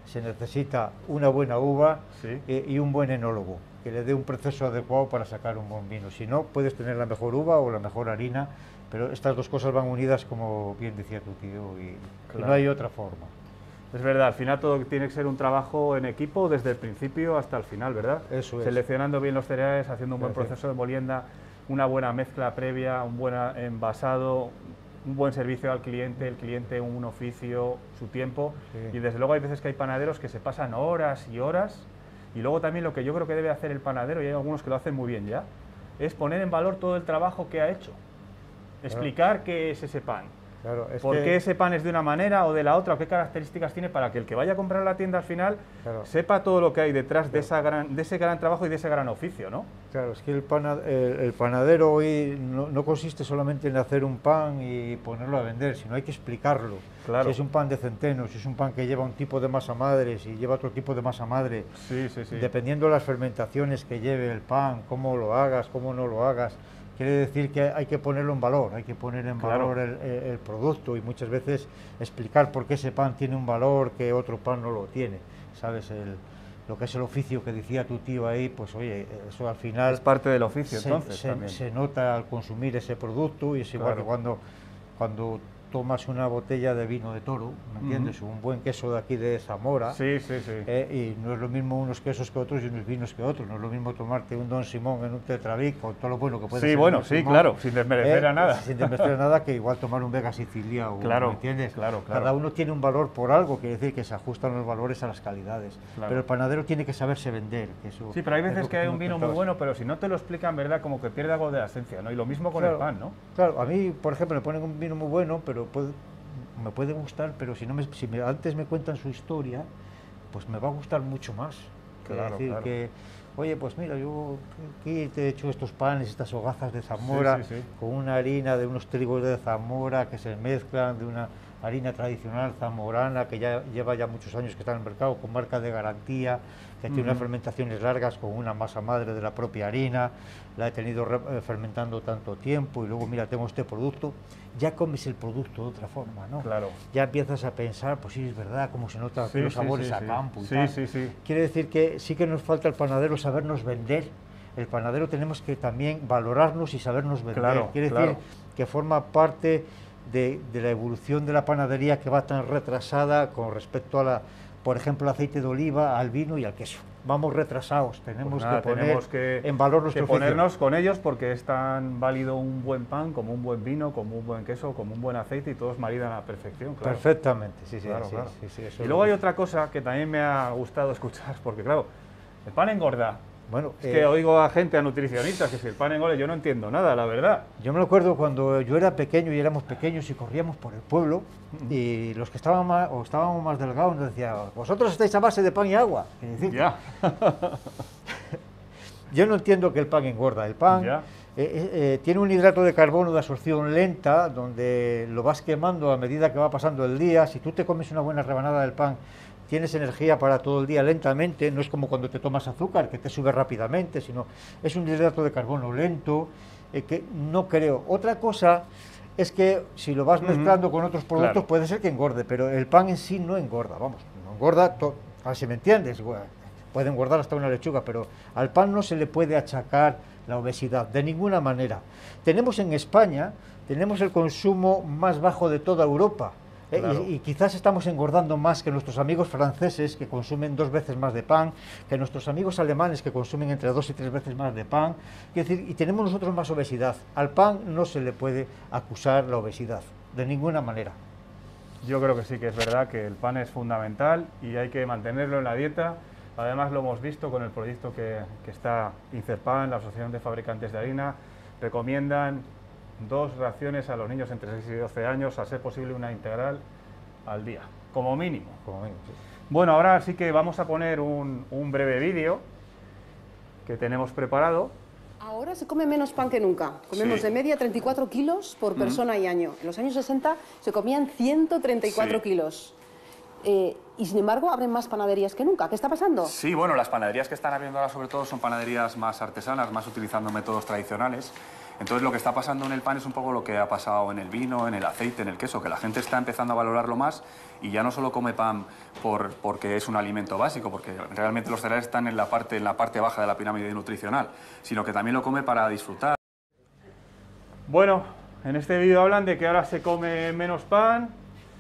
se necesita una buena uva sí. eh, y un buen enólogo, que le dé un proceso adecuado para sacar un buen vino. Si no, puedes tener la mejor uva o la mejor harina, pero estas dos cosas van unidas, como bien decía tu tío, y, claro. y no hay otra forma. Es verdad, al final todo tiene que ser un trabajo en equipo desde el principio hasta el final, ¿verdad? Eso es. Seleccionando bien los cereales, haciendo un buen Gracias. proceso de molienda, una buena mezcla previa, un buen envasado, un buen servicio al cliente, el cliente un oficio, su tiempo, sí. y desde luego hay veces que hay panaderos que se pasan horas y horas, y luego también lo que yo creo que debe hacer el panadero, y hay algunos que lo hacen muy bien ya, es poner en valor todo el trabajo que ha hecho, explicar claro. qué es ese pan, claro, es por que... qué ese pan es de una manera o de la otra, o qué características tiene, para que el que vaya a comprar la tienda al final claro. sepa todo lo que hay detrás claro. de, esa gran, de ese gran trabajo y de ese gran oficio, ¿no? Claro, es que el, pana, el, el panadero hoy no, no consiste solamente en hacer un pan y ponerlo a vender, sino hay que explicarlo. Claro. Si es un pan de centeno, si es un pan que lleva un tipo de masa madre, si lleva otro tipo de masa madre, sí, sí, sí. dependiendo de las fermentaciones que lleve el pan, cómo lo hagas, cómo no lo hagas, quiere decir que hay que ponerlo en valor, hay que poner en claro. valor el, el, el producto y muchas veces explicar por qué ese pan tiene un valor que otro pan no lo tiene, ¿sabes? El, lo que es el oficio que decía tu tío ahí, pues oye, eso al final... Es parte del oficio, se, entonces, se, también. se nota al consumir ese producto y es igual claro. que cuando, cuando tomas una botella de vino de toro, ¿me entiendes? Uh-huh. Un buen queso de aquí de Zamora, sí, sí, sí. Eh, y no es lo mismo unos quesos que otros y unos vinos que otros, no es lo mismo tomarte un Don Simón en un Tetrabric con todo lo bueno que puede sí, ser. Bueno, sí, Simón, claro, sin desmerecer eh, a nada. Sin desmerecer a nada, que igual tomar un Vega Sicilia, o, claro, ¿me entiendes? Claro, claro. Cada uno tiene un valor por algo, quiere decir que se ajustan los valores a las calidades. Claro. Pero el panadero tiene que saberse vender. Que eso sí, pero hay veces que, que hay un vino contabas. muy bueno, pero si no te lo explican, ¿verdad? Como que pierde algo de la esencia, ¿no? Y lo mismo con claro, el pan, ¿no? Claro, a mí, por ejemplo, me ponen un vino muy bueno, pero puede, me puede gustar, pero si, no me, si me, antes me cuentan su historia, pues me va a gustar mucho más. Claro, es decir, claro. que, oye, pues mira, yo aquí te he hecho estos panes, estas hogazas de Zamora, sí, sí, sí. con una harina de unos trigos de Zamora que se mezclan, de una harina tradicional zamorana que ya lleva ya muchos años que está en el mercado, con marca de garantía, que uh-huh. tiene unas fermentaciones largas con una masa madre de la propia harina, la he tenido re- fermentando tanto tiempo, y luego mira, tengo este producto, ya comes el producto de otra forma, ¿no? Claro. Ya empiezas a pensar, pues sí, es verdad, cómo se notan sí, los sí, sabores sí, a sí. campo y sí, tal. Sí, sí. Quiere decir que sí que nos falta el panadero sabernos vender. El panadero tenemos que también valorarnos y sabernos vender. Claro, Quiere claro. decir que forma parte de, de la evolución de la panadería, que va tan retrasada con respecto a la, por ejemplo, al aceite de oliva, al vino y al queso. Vamos retrasados, tenemos pues nada, que poner tenemos que, en valor nuestro que ponernos con ellos, porque es tan válido un buen pan como un buen vino, como un buen queso, como un buen aceite, y todos maridan a la perfección. Claro. Perfectamente, sí, sí. Claro, sí, claro. sí, sí, eso y luego hay otra cosa que también me ha gustado escuchar, porque claro, el pan engorda. Bueno, es eh, que oigo a gente, a nutricionistas, que si el pan engorda, yo no entiendo nada, la verdad. Yo me acuerdo cuando yo era pequeño y éramos pequeños y corríamos por el pueblo, uh-huh. y los que estaban más, o estábamos más delgados nos decían, vosotros estáis a base de pan y agua. Es decir, ya. Yo no entiendo que el pan engorda. El pan ya. eh, eh, tiene un hidrato de carbono de absorción lenta, donde lo vas quemando a medida que va pasando el día. Si tú te comes una buena rebanada del pan, tienes energía para todo el día lentamente, no es como cuando te tomas azúcar, que te sube rápidamente, sino es un hidrato de carbono lento, eh, que no creo. Otra cosa es que si lo vas mezclando uh-huh. con otros productos, claro. puede ser que engorde, pero el pan en sí no engorda, vamos, no engorda, to- a ver si me entiendes, bueno, puede engordar hasta una lechuga, pero al pan no se le puede achacar la obesidad, de ninguna manera. Tenemos en España, tenemos el consumo más bajo de toda Europa. Eh, claro. y, y quizás estamos engordando más que nuestros amigos franceses, que consumen dos veces más de pan, que nuestros amigos alemanes, que consumen entre dos y tres veces más de pan. Es decir, y tenemos nosotros más obesidad. Al pan no se le puede acusar la obesidad, de ninguna manera. Yo creo que sí, que es verdad que el pan es fundamental y hay que mantenerlo en la dieta. Además lo hemos visto con el proyecto que, que está Incerpan, la Asociación de Fabricantes de Harina, recomiendan dos raciones a los niños entre seis y doce años, a ser posible una integral al día, como mínimo. Como mínimo, sí. Bueno, ahora sí que vamos a poner un, un breve vídeo que tenemos preparado. Ahora se come menos pan que nunca. Comemos Sí. de media treinta y cuatro kilos por persona mm. y año. En los años sesenta se comían ciento treinta y cuatro Sí. kilos. Eh, y sin embargo abren más panaderías que nunca. ¿Qué está pasando? Sí, bueno, las panaderías que están abriendo ahora sobre todo son panaderías más artesanas, más utilizando métodos tradicionales. Entonces lo que está pasando en el pan es un poco lo que ha pasado en el vino, en el aceite, en el queso, que la gente está empezando a valorarlo más y ya no solo come pan por, porque es un alimento básico, porque realmente los cereales están en la parte, en la parte baja de la pirámide nutricional, sino que también lo come para disfrutar. Bueno, en este vídeo hablan de que ahora se come menos pan,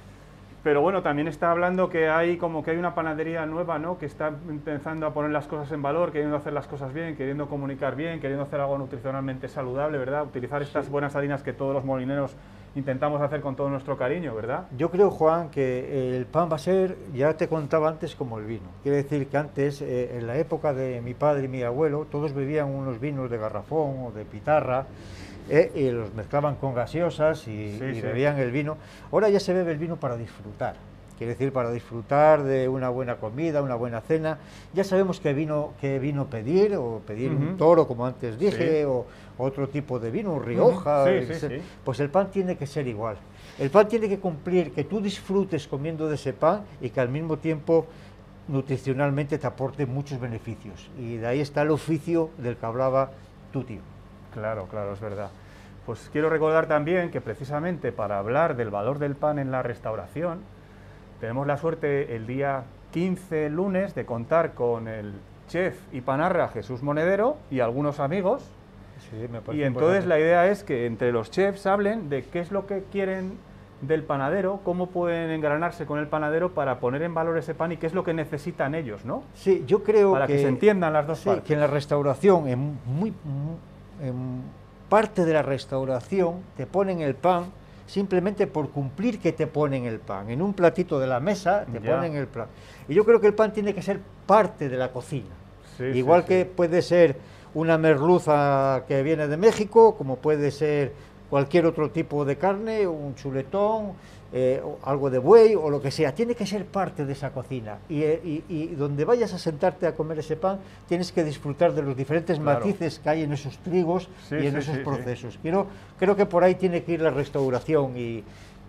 pero bueno, también está hablando que hay como que hay una panadería nueva, ¿no?, que está empezando a poner las cosas en valor, queriendo hacer las cosas bien, queriendo comunicar bien, queriendo hacer algo nutricionalmente saludable, ¿verdad? Utilizar estas sí. buenas harinas que todos los molineros intentamos hacer con todo nuestro cariño, ¿verdad? Yo creo, Juan, que el pan va a ser, ya te contaba antes, como el vino. Quiere decir que antes, eh, en la época de mi padre y mi abuelo, todos bebían unos vinos de garrafón o de pitarra, Eh, y los mezclaban con gaseosas y, sí, y sí. bebían el vino. Ahora ya se bebe el vino para disfrutar, quiere decir para disfrutar de una buena comida, una buena cena. Ya sabemos qué vino, qué vino pedir, o pedir uh-huh. un toro, como antes dije, sí. o otro tipo de vino, un Rioja. Uh-huh. sí, sí, sí. Pues el pan tiene que ser igual. El pan tiene que cumplir, que tú disfrutes comiendo de ese pan y que al mismo tiempo nutricionalmente te aporte muchos beneficios. Y de ahí está el oficio del que hablaba tu tío. Claro, claro, es verdad. Pues quiero recordar también que precisamente para hablar del valor del pan en la restauración, tenemos la suerte el día quince, lunes, de contar con el chef y panarra Jesús Monedero y algunos amigos. Sí, me parece y entonces importante. La idea es que entre los chefs hablen de qué es lo que quieren del panadero, cómo pueden engranarse con el panadero para poner en valor ese pan y qué es lo que necesitan ellos, ¿no? Sí, yo creo para que... que se entiendan las dos sí, partes. que en la restauración, en muy... muy en parte de la restauración te ponen el pan simplemente por cumplir que te ponen el pan. En un platito de la mesa te ya. ponen el pan. Y yo creo que el pan tiene que ser parte de la cocina. Sí, Igual sí, que sí. puede ser una merluza que viene de México, como puede ser cualquier otro tipo de carne, un chuletón, eh, o algo de buey o lo que sea, tiene que ser parte de esa cocina. Y, y, y donde vayas a sentarte a comer ese pan, tienes que disfrutar de los diferentes claro. matices que hay en esos trigos sí, y en sí, esos sí, procesos. Sí. Creo, creo que por ahí tiene que ir la restauración y,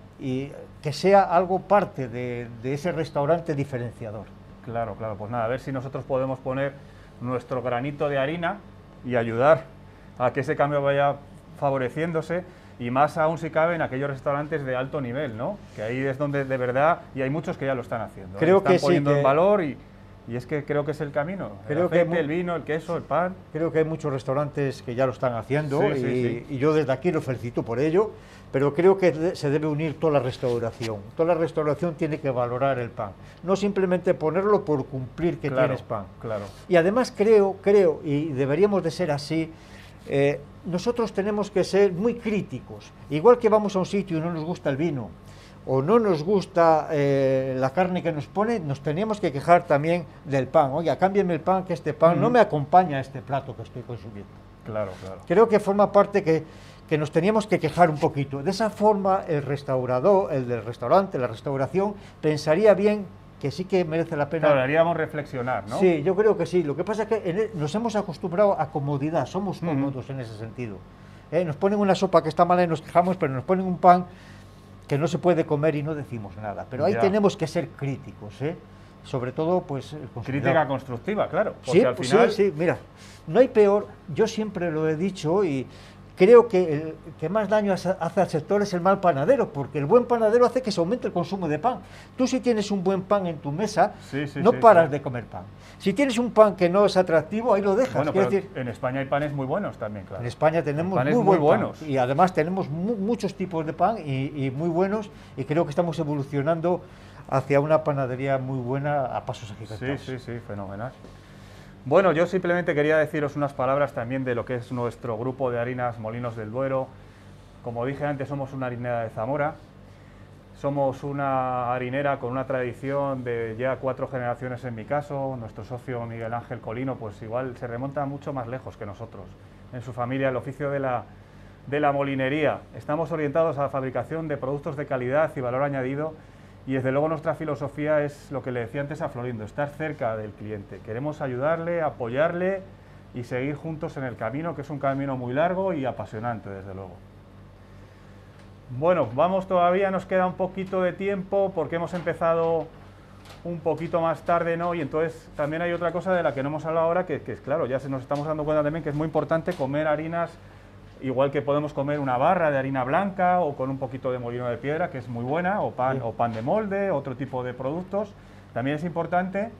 y que sea algo parte de, de ese restaurante diferenciador. Claro, claro, pues nada, a ver si nosotros podemos poner nuestro granito de harina y ayudar a que ese cambio vaya favoreciéndose, y más aún si cabe en aquellos restaurantes de alto nivel, ¿no? Que ahí es donde de verdad, y hay muchos que ya lo están haciendo, creo ¿eh? Están que poniendo sí, que... en valor y, y es que creo que es el camino, creo el aceite, que el vino, el queso, el pan. Creo que hay muchos restaurantes que ya lo están haciendo, sí, y, sí, sí. y yo desde aquí lo felicito por ello, pero creo que de, se debe unir toda la restauración. Toda la restauración tiene que valorar el pan, no simplemente ponerlo por cumplir que claro, tienes pan. Claro. Y además creo, creo, y deberíamos de ser así, eh, nosotros tenemos que ser muy críticos. Igual que vamos a un sitio y no nos gusta el vino, o no nos gusta eh, la carne que nos pone, nos teníamos que quejar también del pan. Oiga, cámbiame el pan, que este pan mm. no me acompaña a este plato que estoy consumiendo. Claro, claro. Creo que forma parte que, que nos teníamos que quejar un poquito. De esa forma, el restaurador, el del restaurante, la restauración, pensaría bien que sí que merece la pena. Claro, haríamos reflexionar, ¿no? Sí, yo creo que sí. Lo que pasa es que en el, nos hemos acostumbrado a comodidad, somos cómodos mm. en ese sentido. ¿Eh? Nos ponen una sopa que está mala y nos quejamos, pero nos ponen un pan que no se puede comer y no decimos nada. Pero ahí ya. tenemos que ser críticos, ¿eh? Sobre todo, pues... Crítica constructiva, claro. Porque sí, al pues final... sí, sí, mira, no hay peor, yo siempre lo he dicho y creo que el que más daño hace al sector es el mal panadero, porque el buen panadero hace que se aumente el consumo de pan. Tú si tienes un buen pan en tu mesa, sí, sí, no sí, paras sí. de comer pan. Si tienes un pan que no es atractivo, ahí lo dejas. Bueno, pero decir, en España hay panes muy buenos también, claro. En España tenemos panes muy, muy buen buenos. Pan, y además tenemos mu muchos tipos de pan y, y muy buenos, y creo que estamos evolucionando hacia una panadería muy buena a pasos agigantados. Sí, sí, sí, fenomenal. Bueno, yo simplemente quería deciros unas palabras también de lo que es nuestro grupo de harinas Molinos del Duero. Como dije antes, somos una harinera de Zamora, somos una harinera con una tradición de ya cuatro generaciones en mi caso. Nuestro socio Miguel Ángel Colino, pues igual se remonta mucho más lejos que nosotros. En su familia, el oficio de la, de la molinería. Estamos orientados a la fabricación de productos de calidad y valor añadido. Y desde luego nuestra filosofía es lo que le decía antes a Florindo, estar cerca del cliente. Queremos ayudarle, apoyarle y seguir juntos en el camino, que es un camino muy largo y apasionante, desde luego. Bueno, vamos todavía, nos queda un poquito de tiempo porque hemos empezado un poquito más tarde, ¿no? Y entonces también hay otra cosa de la que no hemos hablado ahora, que, que es claro, ya se nos estamos dando cuenta también que es muy importante comer harinas igual que podemos comer una barra de harina blanca o con un poquito de molino de piedra, que es muy buena, o pan, sí. o pan de molde, otro tipo de productos, también es importante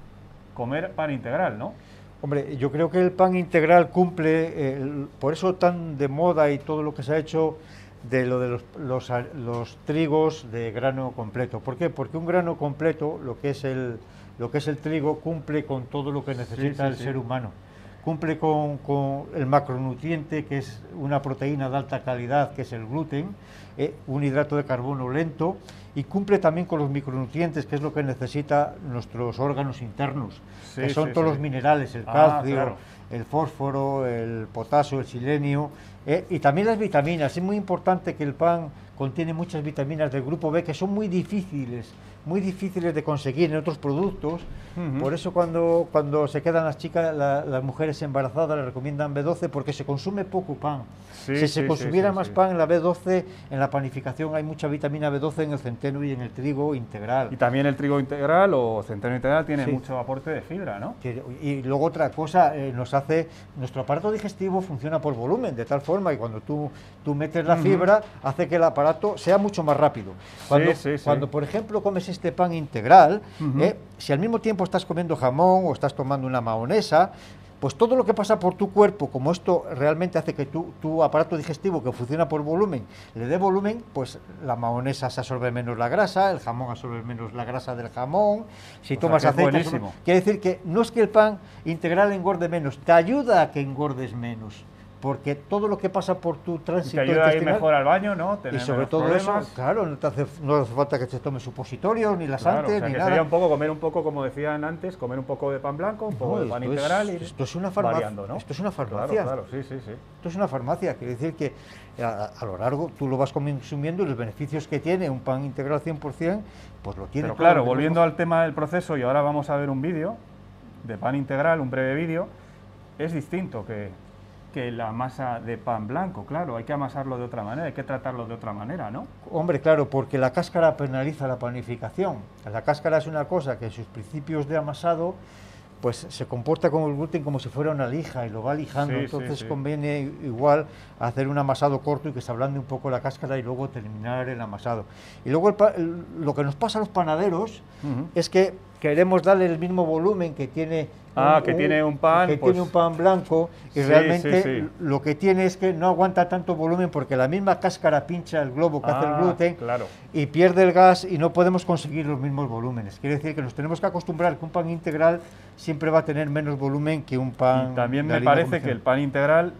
comer pan integral, ¿no? Hombre, yo creo que el pan integral cumple, eh, por eso tan de moda y todo lo que se ha hecho de lo de los, los, los trigos de grano completo. ¿Por qué? Porque un grano completo, lo que es el, lo que es el trigo, cumple con todo lo que necesita sí, sí, el sí. ser humano. Cumple con, con el macronutriente, que es una proteína de alta calidad, que es el gluten, eh, un hidrato de carbono lento, y cumple también con los micronutrientes, que es lo que necesitan nuestros órganos internos, sí, que son sí, todos sí. los minerales, el calcio, ah, claro. el fósforo, el potasio, el selenio, eh, y también las vitaminas. Es muy importante que el pan contiene muchas vitaminas del grupo B, que son muy difíciles, muy difíciles de conseguir en otros productos. Uh-huh. Por eso cuando, cuando se quedan las chicas, la, las mujeres embarazadas, les recomiendan B doce, porque se consume poco pan. Sí, si se sí, consumiera sí, sí, más sí. pan en la B doce, en la panificación hay mucha vitamina B doce en el centeno y en el trigo integral. Y también el trigo integral o centeno integral tiene sí. mucho aporte de fibra, ¿no? Y luego otra cosa, eh, nos hace, nuestro aparato digestivo funciona por volumen, de tal forma que cuando tú, tú metes la uh-huh. fibra, hace que el aparato sea mucho más rápido. Cuando, sí, sí, cuando sí. por ejemplo, comes este pan integral, uh-huh. eh, si al mismo tiempo estás comiendo jamón o estás tomando una mahonesa, pues todo lo que pasa por tu cuerpo, como esto realmente hace que tu, tu aparato digestivo, que funciona por volumen, le dé volumen, pues la mahonesa se absorbe menos la grasa, el jamón absorbe menos la grasa del jamón, si o tomas aceite... Absorbe, quiere decir que no es que el pan integral engorde menos, te ayuda a que engordes menos, porque todo lo que pasa por tu tránsito te ayuda a ir mejor al baño, ¿no? Tener y sobre todo problemas. Eso, claro, no te hace, no hace falta que te tomes supositorios, ni las claro, antes, o sea, ni que nada. Sería un poco, comer un poco, como decían antes, comer un poco de pan blanco, un poco no, de pan integral es, y esto es una farmacia, variando, ¿no? Esto es una farmacia. Claro, claro, sí, sí, sí. Esto es una farmacia, quiere decir que a, a lo largo tú lo vas consumiendo y los beneficios que tiene un pan integral cien por cien, pues lo tiene. Pero claro, volviendo al tema del proceso, y ahora vamos a ver un vídeo de pan integral, un breve vídeo, es distinto que... que la masa de pan blanco, claro, hay que amasarlo de otra manera, hay que tratarlo de otra manera, ¿no? Hombre, claro, porque la cáscara penaliza la panificación. La cáscara es una cosa que en sus principios de amasado, pues se comporta con el gluten como si fuera una lija y lo va lijando, sí, entonces sí, sí. conviene igual hacer un amasado corto y que se ablande un poco la cáscara y luego terminar el amasado. Y luego el el, lo que nos pasa a los panaderos uh-huh. es que queremos darle el mismo volumen que tiene ah, un, que tiene un pan, que pues, tiene un pan blanco y sí, realmente sí, sí. lo que tiene es que no aguanta tanto volumen porque la misma cáscara pincha el globo que ah, hace el gluten claro. y pierde el gas y no podemos conseguir los mismos volúmenes. Quiere decir que nos tenemos que acostumbrar que un pan integral siempre va a tener menos volumen que un pan. Y también me parece que el pan integral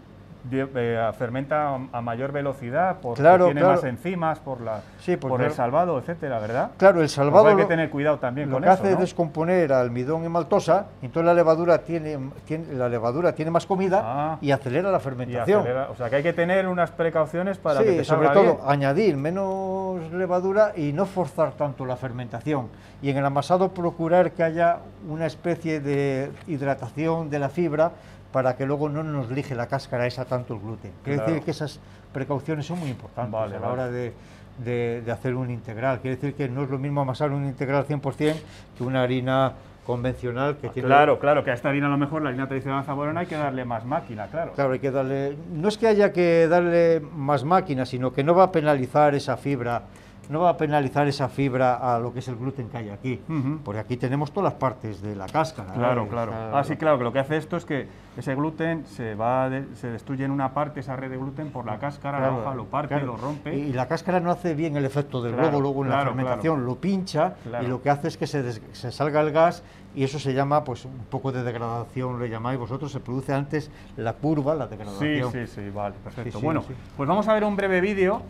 eh, fermenta a mayor velocidad porque claro, tiene claro. más enzimas por la sí, pues por claro. el salvado, etcétera, ¿verdad? Claro, el salvado pues hay que lo, tener cuidado también lo con que eso, hace ¿no? es descomponer almidón y maltosa, y entonces la levadura tiene, tiene la levadura tiene más comida ah, y acelera la fermentación. Acelera, o sea que hay que tener unas precauciones para sí, que te salga sobre todo bien. añadir menos levadura y no forzar tanto la fermentación. Y en el amasado procurar que haya una especie de hidratación de la fibra para que luego no nos lije la cáscara esa tanto el gluten. Quiere claro. decir que esas precauciones son muy importantes vale, a la vale. hora de, de, de hacer un integral. Quiere decir que no es lo mismo amasar un integral cien por cien que una harina convencional que ah, tiene... Claro, claro, que a esta harina a lo mejor, la harina tradicional zamorana, hay que darle más máquina, claro. Claro, hay que darle... No es que haya que darle más máquina, sino que no va a penalizar esa fibra no va a penalizar esa fibra a lo que es el gluten que hay aquí, uh-huh. porque aquí tenemos todas las partes de la cáscara. Claro, ¿eh? claro. Esa, ah, sí, claro, que lo que hace esto es que ese gluten se va de, se destruye en una parte, esa red de gluten, por la cáscara, claro, la hoja lo parte, claro. lo rompe. Y, y la cáscara no hace bien el efecto del claro, globo, luego en claro, la fermentación claro. lo pincha, claro. y lo que hace es que se, des, se salga el gas, y eso se llama, pues, un poco de degradación, le llamáis vosotros, se produce antes la curva, la degradación. Sí, sí, sí, vale, perfecto. Sí, sí, bueno, sí. pues vamos a ver un breve vídeo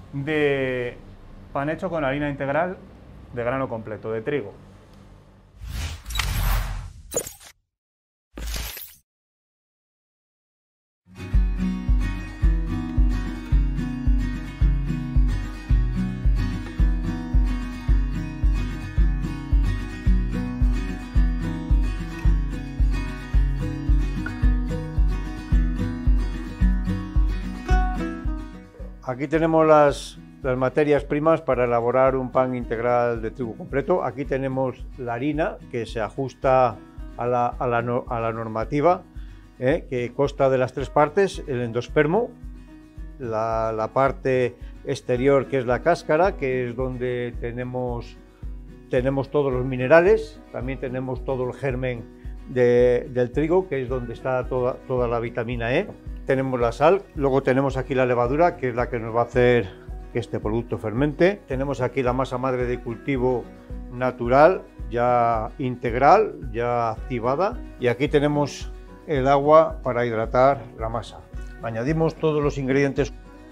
de pan hecho con harina integral de grano completo, de trigo. Aquí tenemos las, las materias primas para elaborar un pan integral de trigo completo. Aquí tenemos la harina, que se ajusta a la, a la, no, a la normativa, ¿eh? que consta de las tres partes: el endospermo, la, la parte exterior, que es la cáscara, que es donde tenemos, tenemos todos los minerales, también tenemos todo el germen de, del trigo, que es donde está toda, toda la vitamina E. Tenemos la sal, luego tenemos aquí la levadura, que es la que nos va a hacer que este producto fermente. Tenemos aquí la masa madre de cultivo natural, ya integral, ya activada, y aquí tenemos el agua para hidratar la masa. Añadimos todos los ingredientes.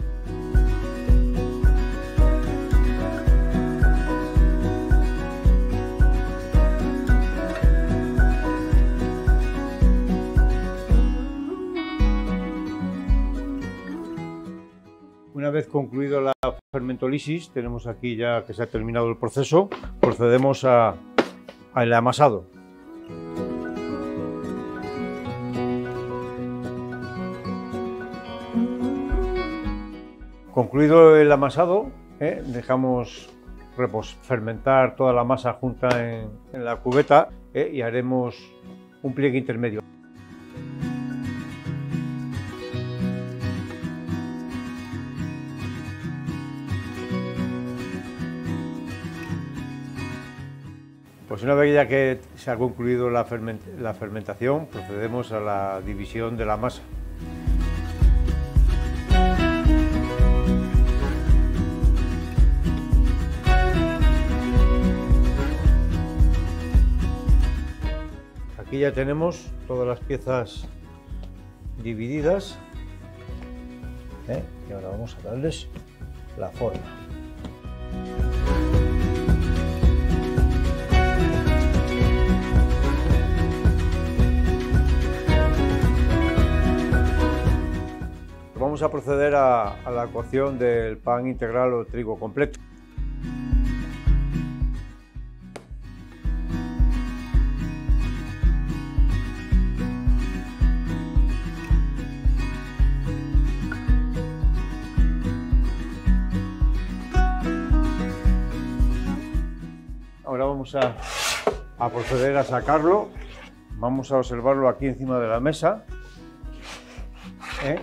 Una vez concluido la fermentólisis, tenemos aquí ya que se ha terminado el proceso, procedemos a, al amasado. Concluido el amasado, eh, dejamos repos, fermentar toda la masa junta en, en la cubeta eh, y haremos un pliegue intermedio. Pues una vez ya que se ha concluido la, ferment la fermentación, procedemos a la división de la masa. Aquí ya tenemos todas las piezas divididas, ¿eh? Y ahora vamos a darles la forma. Vamos a proceder a, a la cocción del pan integral o trigo completo. Ahora vamos a, a proceder a sacarlo. Vamos a observarlo aquí encima de la mesa. ¿Eh?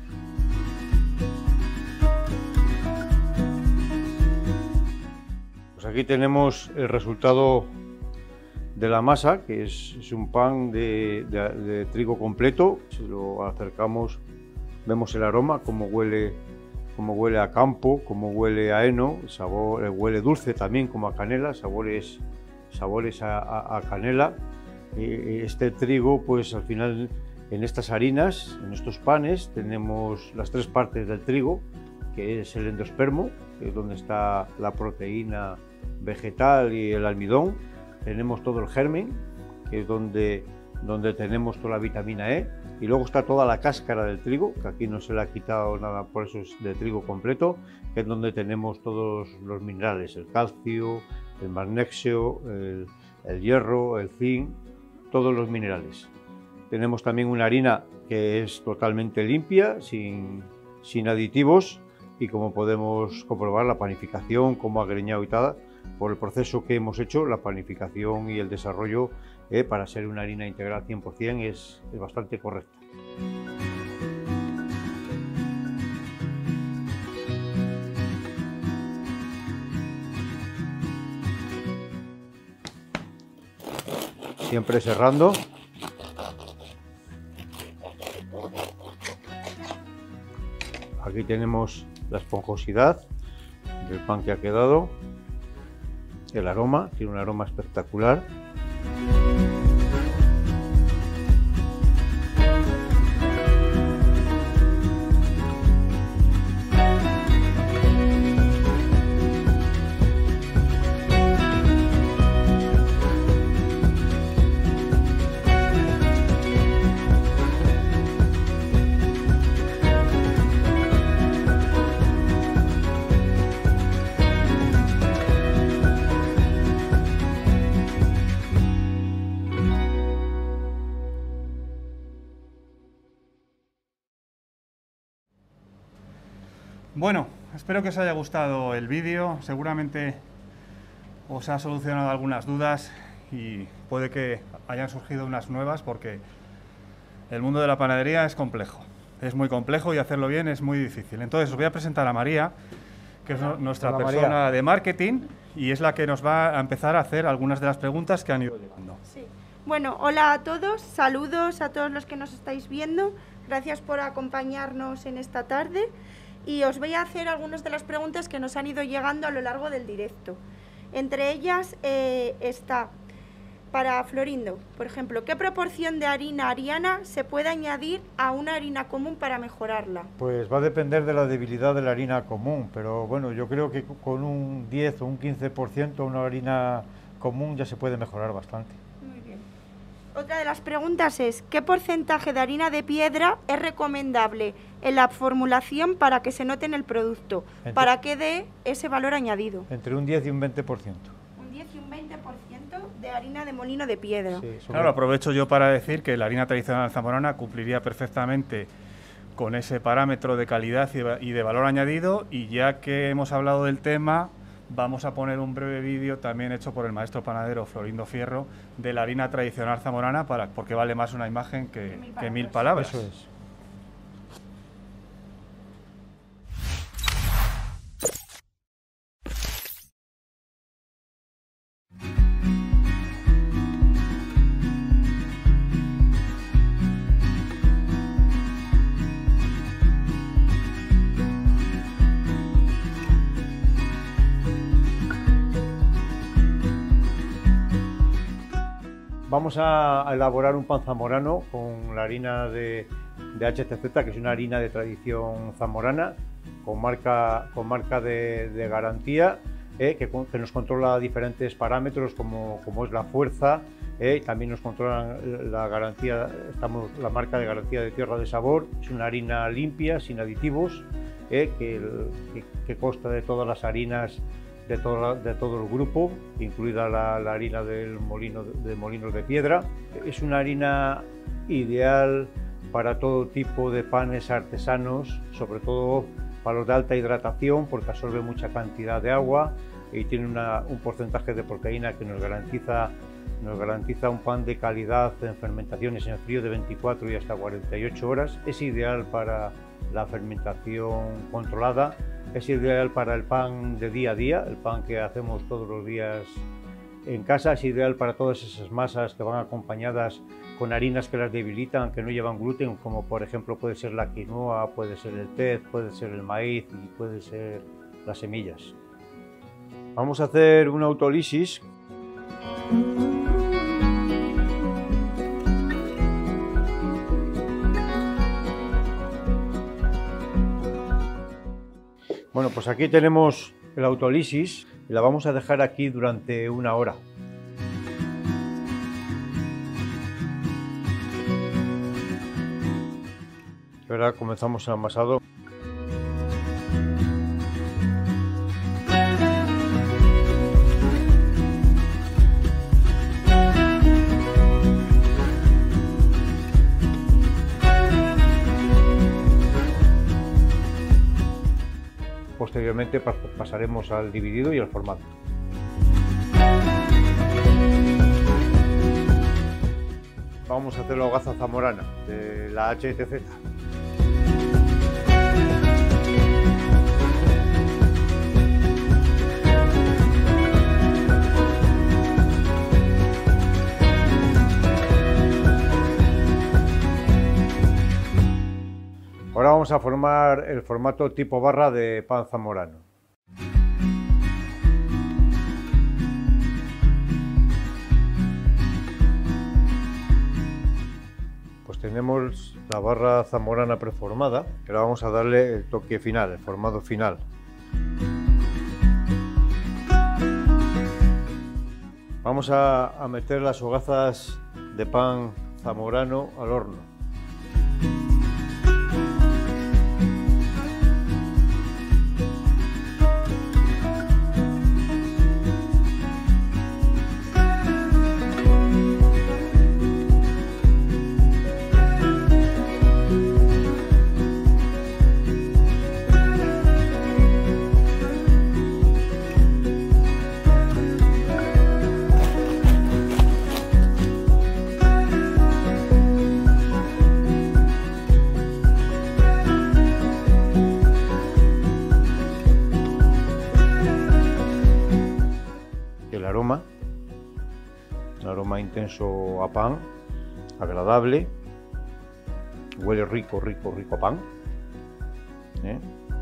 Pues aquí tenemos el resultado de la masa, que es, es un pan de, de, de trigo completo. Si lo acercamos, vemos el aroma, cómo huele, cómo huele a campo, cómo huele a heno, sabor, huele dulce también como a canela, sabores, sabores a, a, a canela. Este trigo, pues al final, en estas harinas, en estos panes, tenemos las tres partes del trigo, que es el endospermo, que es donde está la proteína vegetal y el almidón. Tenemos todo el germen, que es donde, donde tenemos toda la vitamina E, y luego está toda la cáscara del trigo, que aquí no se le ha quitado nada, por eso es de trigo completo, que es donde tenemos todos los minerales, el calcio, el magnesio, el, el hierro, el zinc, todos los minerales. Tenemos también una harina que es totalmente limpia, sin, sin aditivos, y como podemos comprobar, la panificación, como ha greñado y tal, por el proceso que hemos hecho, la panificación y el desarrollo eh, para ser una harina integral cien por cien es, es bastante correcta. Siempre cerrando. Aquí tenemos la esponjosidad del pan que ha quedado, el aroma, tiene un aroma espectacular. Bueno, espero que os haya gustado el vídeo, seguramente os ha solucionado algunas dudas y puede que hayan surgido unas nuevas porque el mundo de la panadería es complejo. es muy complejo y hacerlo bien es muy difícil. Entonces os voy a presentar a María, que es nuestra Hola, persona María. de marketing y es la que nos va a empezar a hacer algunas de las preguntas que han ido llegando. Sí. Bueno, hola a todos, saludos a todos los que nos estáis viendo, gracias por acompañarnos en esta tarde y os voy a hacer algunas de las preguntas que nos han ido llegando a lo largo del directo. Entre ellas eh, está, para Florindo, por ejemplo, ¿qué proporción de harina ariana se puede añadir a una harina común para mejorarla? Pues va a depender de la debilidad de la harina común, pero bueno, yo creo que con un diez o un quince por ciento una harina común ya se puede mejorar bastante. Muy bien. Otra de las preguntas es, ¿qué porcentaje de harina de piedra es recomendable en la formulación para que se note en el producto, Entre, para que dé ese valor añadido? Entre un diez y un veinte por ciento. Un diez y un veinte por ciento de harina de molino de piedra. Sí, Claro, aprovecho yo para decir que la harina tradicional zamorana cumpliría perfectamente con ese parámetro de calidad y de valor añadido, y ya que hemos hablado del tema, vamos a poner un breve vídeo también hecho por el maestro panadero Florindo Fierro de la harina tradicional zamorana, para, porque vale más una imagen que, mil que mil palabras. Eso es. Vamos a elaborar un pan zamorano con la harina de, de H T Z, que es una harina de tradición zamorana, con marca, con marca de, de garantía, eh, que, que nos controla diferentes parámetros como, como es la fuerza, eh, también nos controlan la garantía, estamos, la marca de garantía de tierra de sabor. Es una harina limpia, sin aditivos, eh, que, que, que consta de todas las harinas De todo, de todo el grupo, incluida la, la harina del molino, de molinos de piedra. Es una harina ideal para todo tipo de panes artesanos, sobre todo para los de alta hidratación, porque absorbe mucha cantidad de agua y tiene una, un porcentaje de proteína que nos garantiza, nos garantiza un pan de calidad en fermentaciones en frío de veinticuatro y hasta cuarenta y ocho horas. Es ideal para la fermentación controlada. Es ideal para el pan de día a día, el pan que hacemos todos los días en casa. Es ideal para todas esas masas que van acompañadas con harinas que las debilitan, que no llevan gluten, como por ejemplo puede ser la quinoa, puede ser el tez, puede ser el maíz y puede ser las semillas. Vamos a hacer una autólisis. Bueno, pues aquí tenemos la autólisis y la vamos a dejar aquí durante una hora. Y ahora comenzamos el amasado. Posteriormente pasaremos al dividido y al formado. Vamos a hacer la hogaza zamorana de la H T Z. Ahora vamos a formar el formato tipo barra de pan zamorano. Pues tenemos la barra zamorana preformada, que ahora vamos a darle el toque final, el formado final. Vamos a, a meter las hogazas de pan zamorano al horno. intenso a pan, agradable, huele rico, rico, rico a pan. ¿Eh?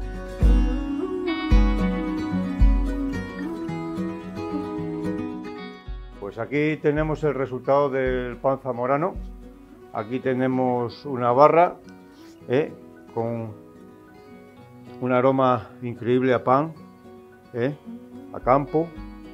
Pues aquí tenemos el resultado del pan zamorano. Aquí tenemos una barra ¿eh? con un aroma increíble a pan, ¿eh? a campo,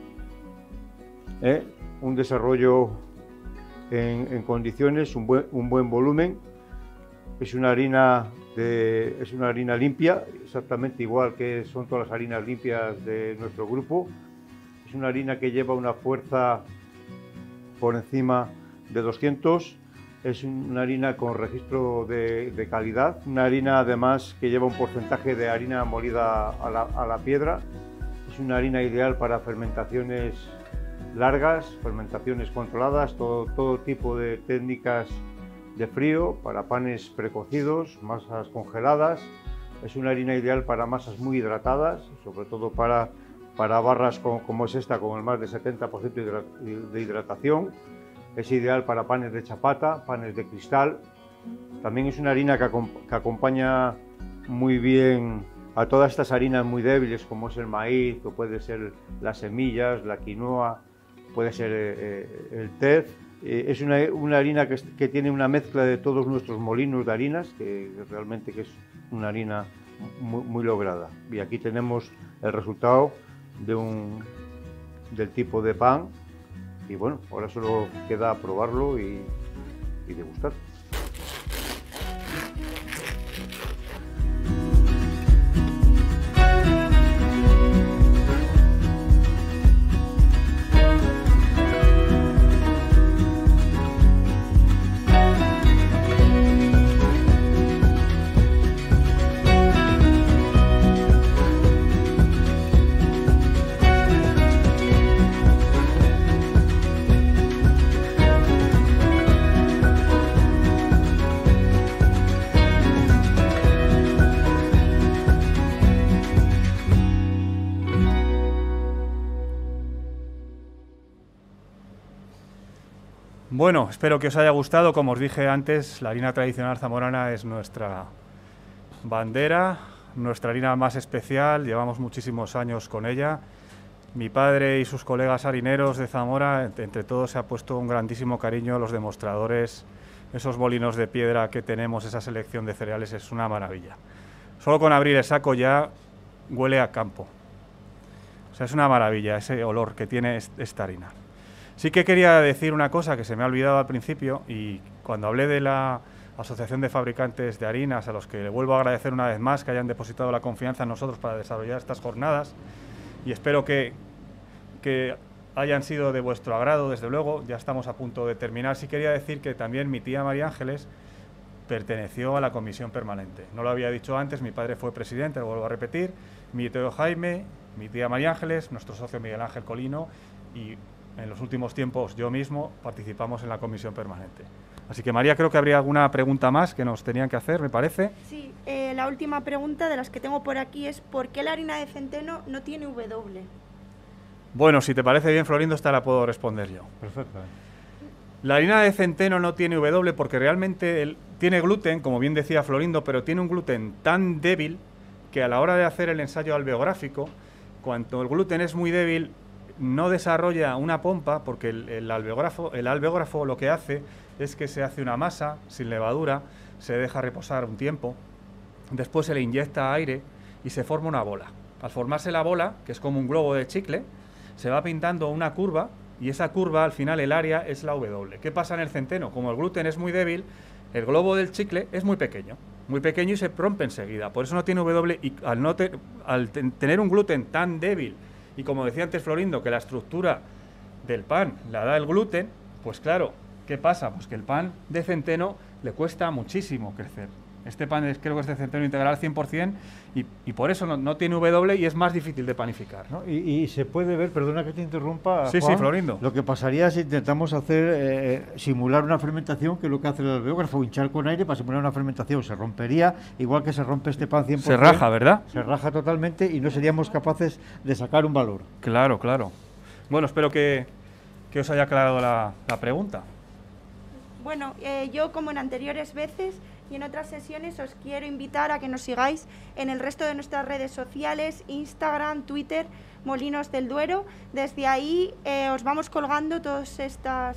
¿eh? un desarrollo en, en condiciones, un buen, un buen volumen. Es una harina de, es una harina limpia, exactamente igual que son todas las harinas limpias de nuestro grupo. Es una harina que lleva una fuerza por encima de doscientos. Es una harina con registro de, de calidad, una harina además que lleva un porcentaje de harina molida a la, a la piedra. Es una harina ideal para fermentaciones largas, fermentaciones controladas, todo, todo tipo de técnicas de frío, para panes precocidos, masas congeladas. Es una harina ideal para masas muy hidratadas, sobre todo para, para barras con, como es esta, con el más de setenta por ciento de hidratación. Es ideal para panes de chapata, panes de cristal. También es una harina que, que acompaña muy bien a todas estas harinas muy débiles, como es el maíz, o puede ser las semillas, la quinoa, puede ser eh, el tez. Eh, es una, una harina que, que tiene una mezcla de todos nuestros molinos de harinas, que realmente que es una harina muy, muy lograda. Y aquí tenemos el resultado de un, del tipo de pan. Y bueno, ahora solo queda probarlo y, y degustar. Bueno, espero que os haya gustado. Como os dije antes, la harina tradicional zamorana es nuestra bandera, nuestra harina más especial, llevamos muchísimos años con ella. Mi padre y sus colegas harineros de Zamora, entre todos se ha puesto un grandísimo cariño a los demostradores, esos molinos de piedra que tenemos, esa selección de cereales es una maravilla. Solo con abrir el saco ya huele a campo. O sea, es una maravilla ese olor que tiene esta harina. Sí que quería decir una cosa que se me ha olvidado al principio, y cuando hablé de la Asociación de Fabricantes de Harinas, a los que le vuelvo a agradecer una vez más que hayan depositado la confianza en nosotros para desarrollar estas jornadas, y espero que, que hayan sido de vuestro agrado, desde luego. Ya estamos a punto de terminar. Sí quería decir que también mi tía María Ángeles perteneció a la comisión permanente. No lo había dicho antes, mi padre fue presidente, lo vuelvo a repetir, mi tío Jaime, mi tía María Ángeles, nuestro socio Miguel Ángel Colino, y en los últimos tiempos yo mismo participamos en la comisión permanente. Así que María, creo que habría alguna pregunta más que nos tenían que hacer, me parece. Sí, eh, la última pregunta de las que tengo por aquí es ¿por qué la harina de centeno no tiene W? Bueno, si te parece bien, Florindo, esta la puedo responder yo. Perfecto. La harina de centeno no tiene W porque realmente el, tiene gluten, como bien decía Florindo, pero tiene un gluten tan débil que a la hora de hacer el ensayo alveográfico, cuando el gluten es muy débil, no desarrolla una pompa, porque el, el, alveógrafo, el alveógrafo lo que hace es que se hace una masa sin levadura, se deja reposar un tiempo, después se le inyecta aire y se forma una bola. Al formarse la bola, que es como un globo de chicle, se va pintando una curva y esa curva, al final, el área es la W. ¿Qué pasa en el centeno? Como el gluten es muy débil, el globo del chicle es muy pequeño, muy pequeño y se rompe enseguida. Por eso no tiene W, y al, no te, al ten, tener un gluten tan débil, y como decía antes Florindo, que la estructura del pan la da el gluten, pues claro, ¿qué pasa? Pues que el pan de centeno le cuesta muchísimo crecer. Este pan es, creo que es de centeno integral cien por cien y, y por eso no, no tiene W y es más difícil de panificar. ¿No? Y, y se puede ver, perdona que te interrumpa, sí, Juan, sí, Florindo. Lo que pasaría si intentamos hacer, eh, simular una fermentación, que es lo que hace el alveógrafo, hinchar con aire para simular una fermentación. Se rompería, igual que se rompe este pan cien por cien. Se raja, ¿verdad? Se raja totalmente y no seríamos capaces de sacar un valor. Claro, claro. Bueno, espero que, que os haya aclarado la, la pregunta. Bueno, eh, yo como en anteriores veces y en otras sesiones os quiero invitar a que nos sigáis en el resto de nuestras redes sociales, Instagram, Twitter, Molinos del Duero. Desde ahí eh, os vamos colgando todos estos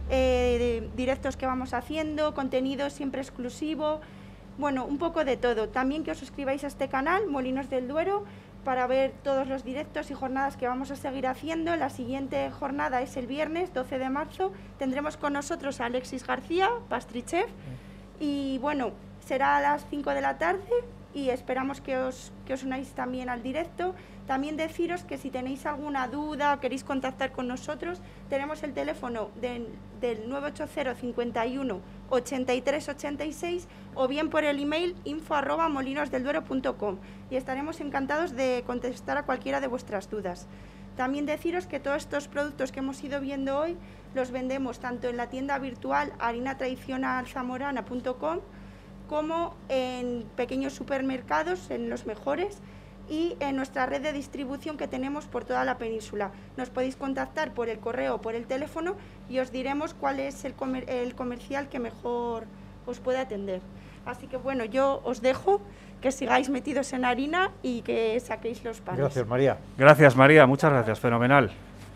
eh, directos que vamos haciendo, contenido siempre exclusivo, bueno, un poco de todo. También que os suscribáis a este canal, Molinos del Duero, para ver todos los directos y jornadas que vamos a seguir haciendo. La siguiente jornada es el viernes doce de marzo. Tendremos con nosotros a Alexis García, Pastrichef, y bueno, será a las cinco de la tarde y esperamos que os, que os unáis también al directo. También deciros que si tenéis alguna duda o queréis contactar con nosotros, tenemos el teléfono de, del nueve ocho cero, cincuenta y uno, ochenta y tres ochenta y seis o bien por el email info arroba molinosdelduero punto com y estaremos encantados de contestar a cualquiera de vuestras dudas. También deciros que todos estos productos que hemos ido viendo hoy los vendemos tanto en la tienda virtual harina tradicional zamorana punto com como en pequeños supermercados, en los mejores, y en nuestra red de distribución que tenemos por toda la península. Nos podéis contactar por el correo o por el teléfono y os diremos cuál es el, comer el comercial que mejor os puede atender. Así que bueno, yo os dejo que sigáis metidos en harina y que saquéis los panes. Gracias, María. Gracias, María, muchas gracias, fenomenal.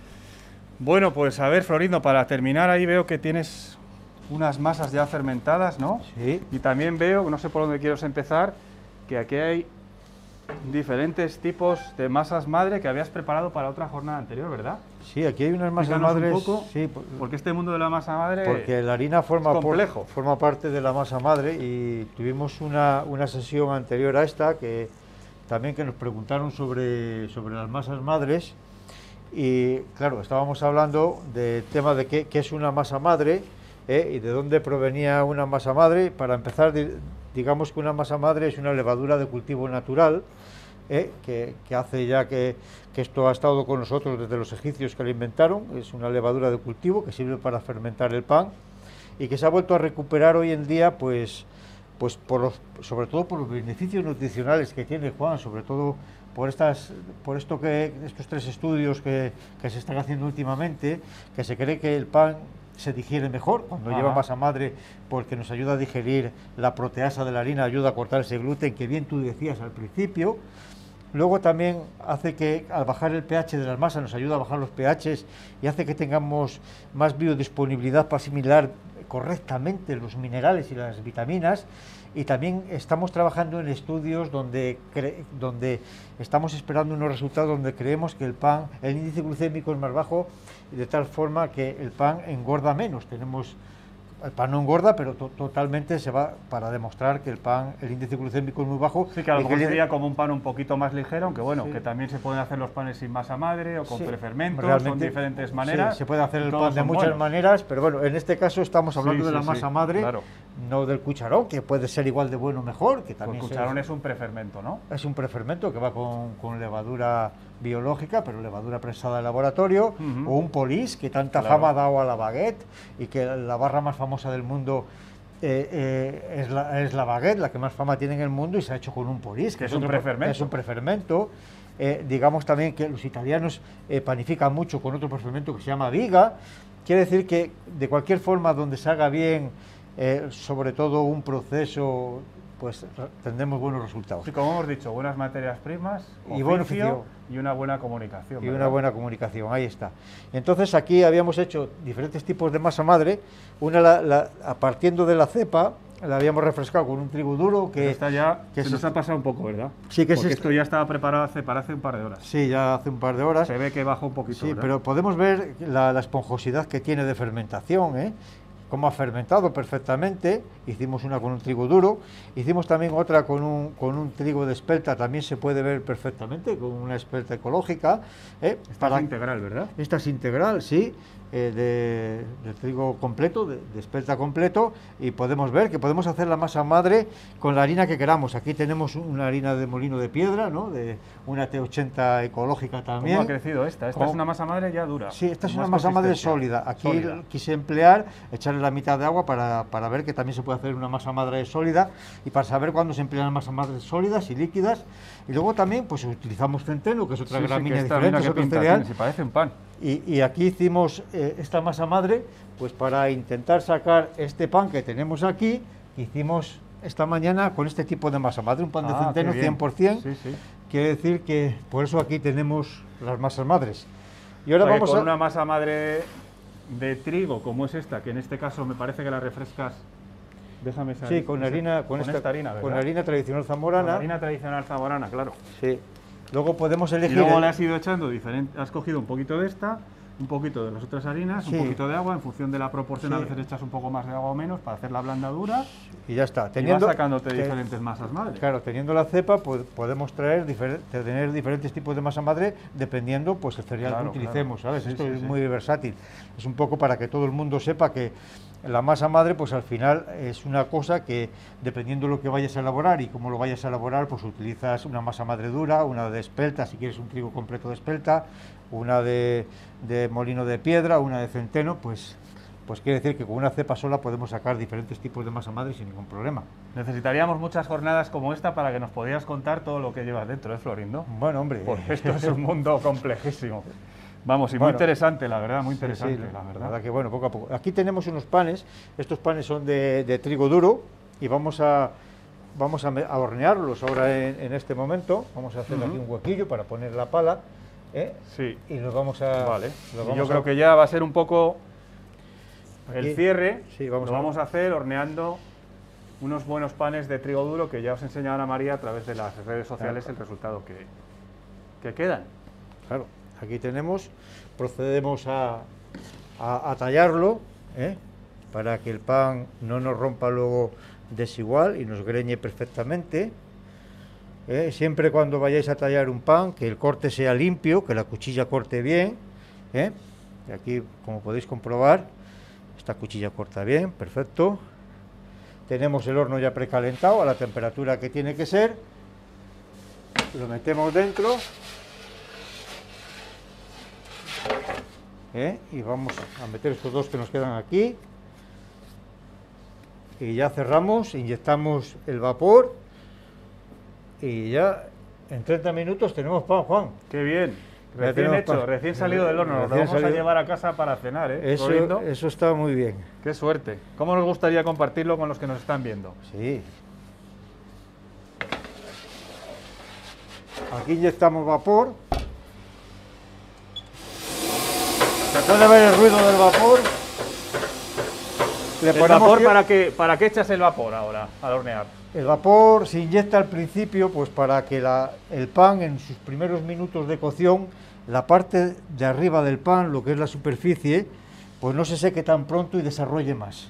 Bueno, pues a ver, Florindo, para terminar, ahí veo que tienes unas masas ya fermentadas, ¿no? Sí. Y también veo, no sé por dónde quiero empezar, que aquí hay diferentes tipos de masas madre que habías preparado para otra jornada anterior, ¿verdad? Sí, aquí hay unas masas Explícanos madres. un poco, Sí, porque este mundo de la masa madre porque la harina forma, es complejo. Por, forma parte de la masa madre y tuvimos una, una sesión anterior a esta que también que nos preguntaron sobre, sobre las masas madres y claro, estábamos hablando del tema de qué, qué es una masa madre eh, y de dónde provenía una masa madre. Para empezar, digamos que una masa madre es una levadura de cultivo natural, eh, que, que hace ya que, que esto ha estado con nosotros desde los egipcios que la inventaron. Es una levadura de cultivo que sirve para fermentar el pan y que se ha vuelto a recuperar hoy en día, pues, pues por los, sobre todo por los beneficios nutricionales que tiene, Juan, sobre todo por estas, por esto que estos tres estudios que, que se están haciendo últimamente, que se cree que el pan se digiere mejor cuando Ajá. lleva masa madre, porque nos ayuda a digerir la proteasa de la harina, ayuda a cortar ese gluten que bien tú decías al principio. Luego también hace que al bajar el pH de las masas nos ayuda a bajar los pHs y hace que tengamos más biodisponibilidad para asimilar correctamente los minerales y las vitaminas. Y también estamos trabajando en estudios donde, cre donde estamos esperando unos resultados donde creemos que el pan, el índice glucémico es más bajo, de tal forma que el pan engorda menos. Tenemos, el pan no engorda, pero to totalmente se va para demostrar que el pan, el índice glucémico es muy bajo. Sí, que a lo mejor que sería como un pan un poquito más ligero, aunque bueno, sí. que también se pueden hacer los panes sin masa madre o con sí, prefermentos, realmente, son diferentes maneras. Sí, se puede hacer el pan de muchas buenos. maneras, pero bueno, en este caso estamos hablando sí, de la sí, masa sí, madre, claro. no del cucharón, que puede ser igual de bueno o mejor, que también el cucharón es un prefermento, ¿no? Es un prefermento que va con, con levadura biológica, pero levadura prensada de laboratorio, uh-huh. o un polis, que tanta claro. fama ha dado a la baguette, y que la barra más famosa del mundo eh, eh, es, la, es la baguette, la que más fama tiene en el mundo, y se ha hecho con un polis, que, que es, es, un otro, prefermento. es un prefermento. Eh, digamos también que los italianos eh, panifican mucho con otro prefermento que se llama viga. Quiere decir que de cualquier forma donde se haga bien, eh, sobre todo un proceso, pues tendremos buenos resultados. Sí, como hemos dicho, buenas materias primas, y buen oficio y una buena comunicación. Y ¿verdad? una buena comunicación, ahí está. Entonces aquí habíamos hecho diferentes tipos de masa madre, una la, la, a partiendo de la cepa, la habíamos refrescado con un trigo duro que... Pero esta ya que se nos ha pasado un poco, ¿verdad? Sí, que Porque es esto ya estaba preparado hace, para hace un par de horas. Sí, ya hace un par de horas. Se ve que bajó un poquito, Sí, ¿verdad? pero podemos ver la, la esponjosidad que tiene de fermentación, ¿eh? Cómo ha fermentado perfectamente. Hicimos una con un trigo duro, hicimos también otra con un, con un trigo de espelta, también se puede ver perfectamente, con una espelta ecológica. ¿eh? Esta es integral, ¿verdad? Esta es integral, sí, eh, de, de trigo completo, de, de espelta completo, y podemos ver que podemos hacer la masa madre con la harina que queramos. Aquí tenemos una harina de molino de piedra, ¿no? De una T ochenta ecológica también. ¿Cómo ha crecido esta? Esta ¿Cómo? Es una masa madre ya dura. Sí, esta es una masa madre sólida. Aquí sólida. Quise emplear, echarle la mitad de agua para, para ver que también se puede hacer una masa madre sólida y para saber cuándo se emplean masas madres sólidas y líquidas. Y luego también pues utilizamos centeno, que es otra sí, gramínea sí, diferente, es otro cereal. Si parece un pan. Y, y aquí hicimos eh, esta masa madre, pues para intentar sacar este pan que tenemos aquí, que hicimos esta mañana con este tipo de masa madre, un pan Ah, de centeno qué bien. cien por cien. Sí, sí. Quiere decir que por eso aquí tenemos las masas madres. Y ahora O sea, que vamos con a... una masa madre de trigo, como es esta, que en este caso me parece que la refrescas. Déjame saber. Sí, con harina, con, esta, esta harina, ¿verdad? con harina tradicional zamorana. Con harina tradicional zamorana, claro. Sí. Luego podemos Y elegir... luego el- le has ido echando diferente, has cogido un poquito de esta, un poquito de las otras harinas, Sí. un poquito de agua, en función de la proporción, a Sí. veces echas un poco más de agua o menos para hacer la blandadura Y ya está. y Teniendo, vas sacándote te- diferentes masas madre. Claro, teniendo la cepa, pues, podemos traer difer- tener diferentes tipos de masa madre dependiendo pues el cereal Claro, que utilicemos, claro. ¿sabes? Sí, Esto sí, es sí. muy versátil. Es un poco para que todo el mundo sepa que la masa madre, pues al final es una cosa que dependiendo de lo que vayas a elaborar y cómo lo vayas a elaborar, pues utilizas una masa madre dura, una de espelta, si quieres un trigo completo de espelta, una de, de molino de piedra, una de centeno, pues... Pues quiere decir que con una cepa sola podemos sacar diferentes tipos de masa madre sin ningún problema. Necesitaríamos muchas jornadas como esta para que nos pudieras contar todo lo que llevas dentro, ¿eh, Florindo? Bueno, hombre, Porque esto es un mundo complejísimo. Vamos, y muy Bueno, interesante, la verdad, muy sí, interesante, sí, la verdad. que bueno, poco a poco. Aquí tenemos unos panes, estos panes son de, de trigo duro y vamos a vamos a, me- a hornearlos ahora en, en este momento. Vamos a hacer Ujú. aquí un huequillo para poner la pala, ¿eh? Sí, Y los vamos a... vale. los Y vamos yo a- creo que ya va a ser un poco el Aquí. cierre. Sí, vamos Lo a- vamos a hacer horneando unos buenos panes de trigo duro que ya os enseñaba Ana María a través de las redes sociales el resultado que, que quedan. Claro, aquí tenemos, procedemos a, a, a tallarlo, ¿eh? Para que el pan no nos rompa luego desigual y nos greñe perfectamente. ¿eh? Siempre cuando vayáis a tallar un pan, que el corte sea limpio, que la cuchilla corte bien. ¿eh? Y aquí, como podéis comprobar, esta cuchilla corta bien, perfecto. Tenemos el horno ya precalentado a la temperatura que tiene que ser. Lo metemos dentro. ¿eh? Y vamos a meter estos dos que nos quedan aquí. Y ya cerramos, inyectamos el vapor. Y ya en treinta minutos tenemos pan, Juan. ¡Qué bien! Ya Recién tenemos hecho, pan. recién salido del horno. Nos lo Recién vamos a salido. llevar a casa para cenar, ¿eh? Eso, Florindo? eso está muy bien. ¡Qué suerte! ¿Cómo nos gustaría compartirlo con los que nos están viendo? Sí. Aquí inyectamos vapor. Se puede ver el ruido del vapor. Le ¿El ponemos vapor hier- para qué, para qué echas el vapor ahora al hornear? El vapor se inyecta al principio, pues para que la- el pan en sus primeros minutos de cocción, la parte de arriba del pan, lo que es la superficie, pues no se seque tan pronto y desarrolle más.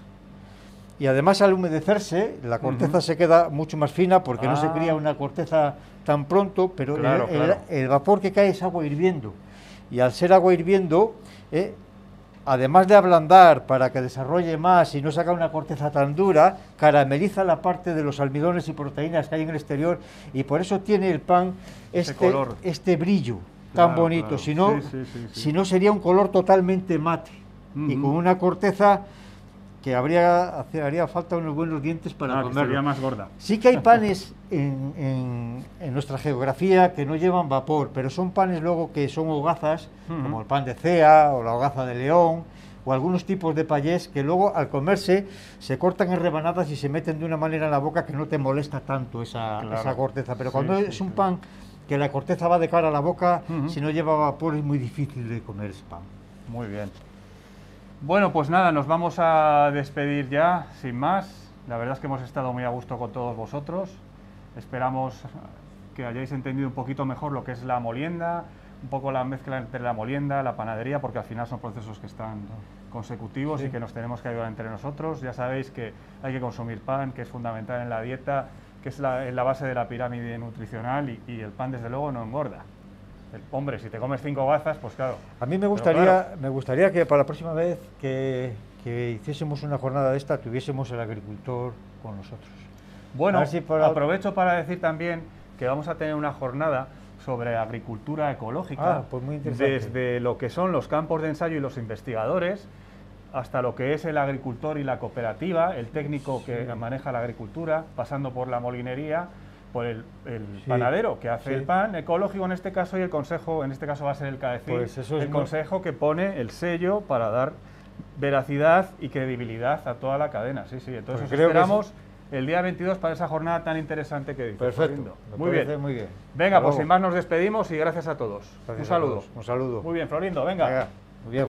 Y además al humedecerse, la corteza Ujú. se queda mucho más fina porque no se Ah. cría una corteza tan pronto, pero el- Claro, el, claro. el vapor que cae es agua hirviendo. Y al ser agua hirviendo, eh, además de ablandar para que desarrolle más y no saca una corteza tan dura, carameliza la parte de los almidones y proteínas que hay en el exterior y por eso tiene el pan Ese este, color. este brillo tan Claro, bonito. claro. Si no, Sí, sí, sí, sí. si no sería un color totalmente mate y Ujú. con una corteza que habría, hace- haría falta unos buenos dientes para Ah, que comerlo. sería más gorda. Sí que hay panes en, en- en nuestra geografía que no llevan vapor, pero son panes luego que son hogazas, Ujú. como el pan de cea o la hogaza de león, o algunos tipos de payés que luego al comerse se cortan en rebanadas y se meten de una manera en la boca que no te molesta tanto esa, Claro. esa corteza. Pero Sí, cuando sí, es un sí. pan que la corteza va de cara a la boca, Ujú. si no lleva vapor es muy difícil de comer ese pan. Muy bien. Bueno, pues nada, nos vamos a despedir ya, sin más. La verdad es que hemos estado muy a gusto con todos vosotros. Esperamos que hayáis entendido un poquito mejor lo que es la molienda, un poco la mezcla entre la molienda, la panadería, porque al final son procesos que están consecutivos Sí. y que nos tenemos que ayudar entre nosotros. Ya sabéis que hay que consumir pan, que es fundamental en la dieta, que es la, en la base de la pirámide nutricional y, y el pan desde luego no engorda. El, hombre, si te comes cinco bazas, pues claro. A mí me Pero gustaría, claro, me gustaría que para la próxima vez que, que hiciésemos una jornada de esta tuviésemos el agricultor con nosotros. Bueno, A ver si para- aprovecho para decir también que vamos a tener una jornada sobre agricultura ecológica, Ah, pues muy interesante. desde lo que son los campos de ensayo y los investigadores, hasta lo que es el agricultor y la cooperativa, el técnico que maneja la agricultura, pasando por la molinería, por el, el Sí, panadero que hace sí. el pan ecológico en este caso, y el consejo, en este caso va a ser el CAECIL, Pues eso es el muy- consejo que pone el sello para dar veracidad y credibilidad a toda la cadena. Sí, sí, entonces Pues os creo que esperamos el día veintidós para esa jornada tan interesante que dices. Perfecto. Florindo. me Muy parece bien. Muy bien. Venga, Hasta pues luego. sin más nos despedimos y gracias a todos. Gracias Un a saludo. todos. Un saludo. Muy bien, Florindo, venga. Venga, muy bien.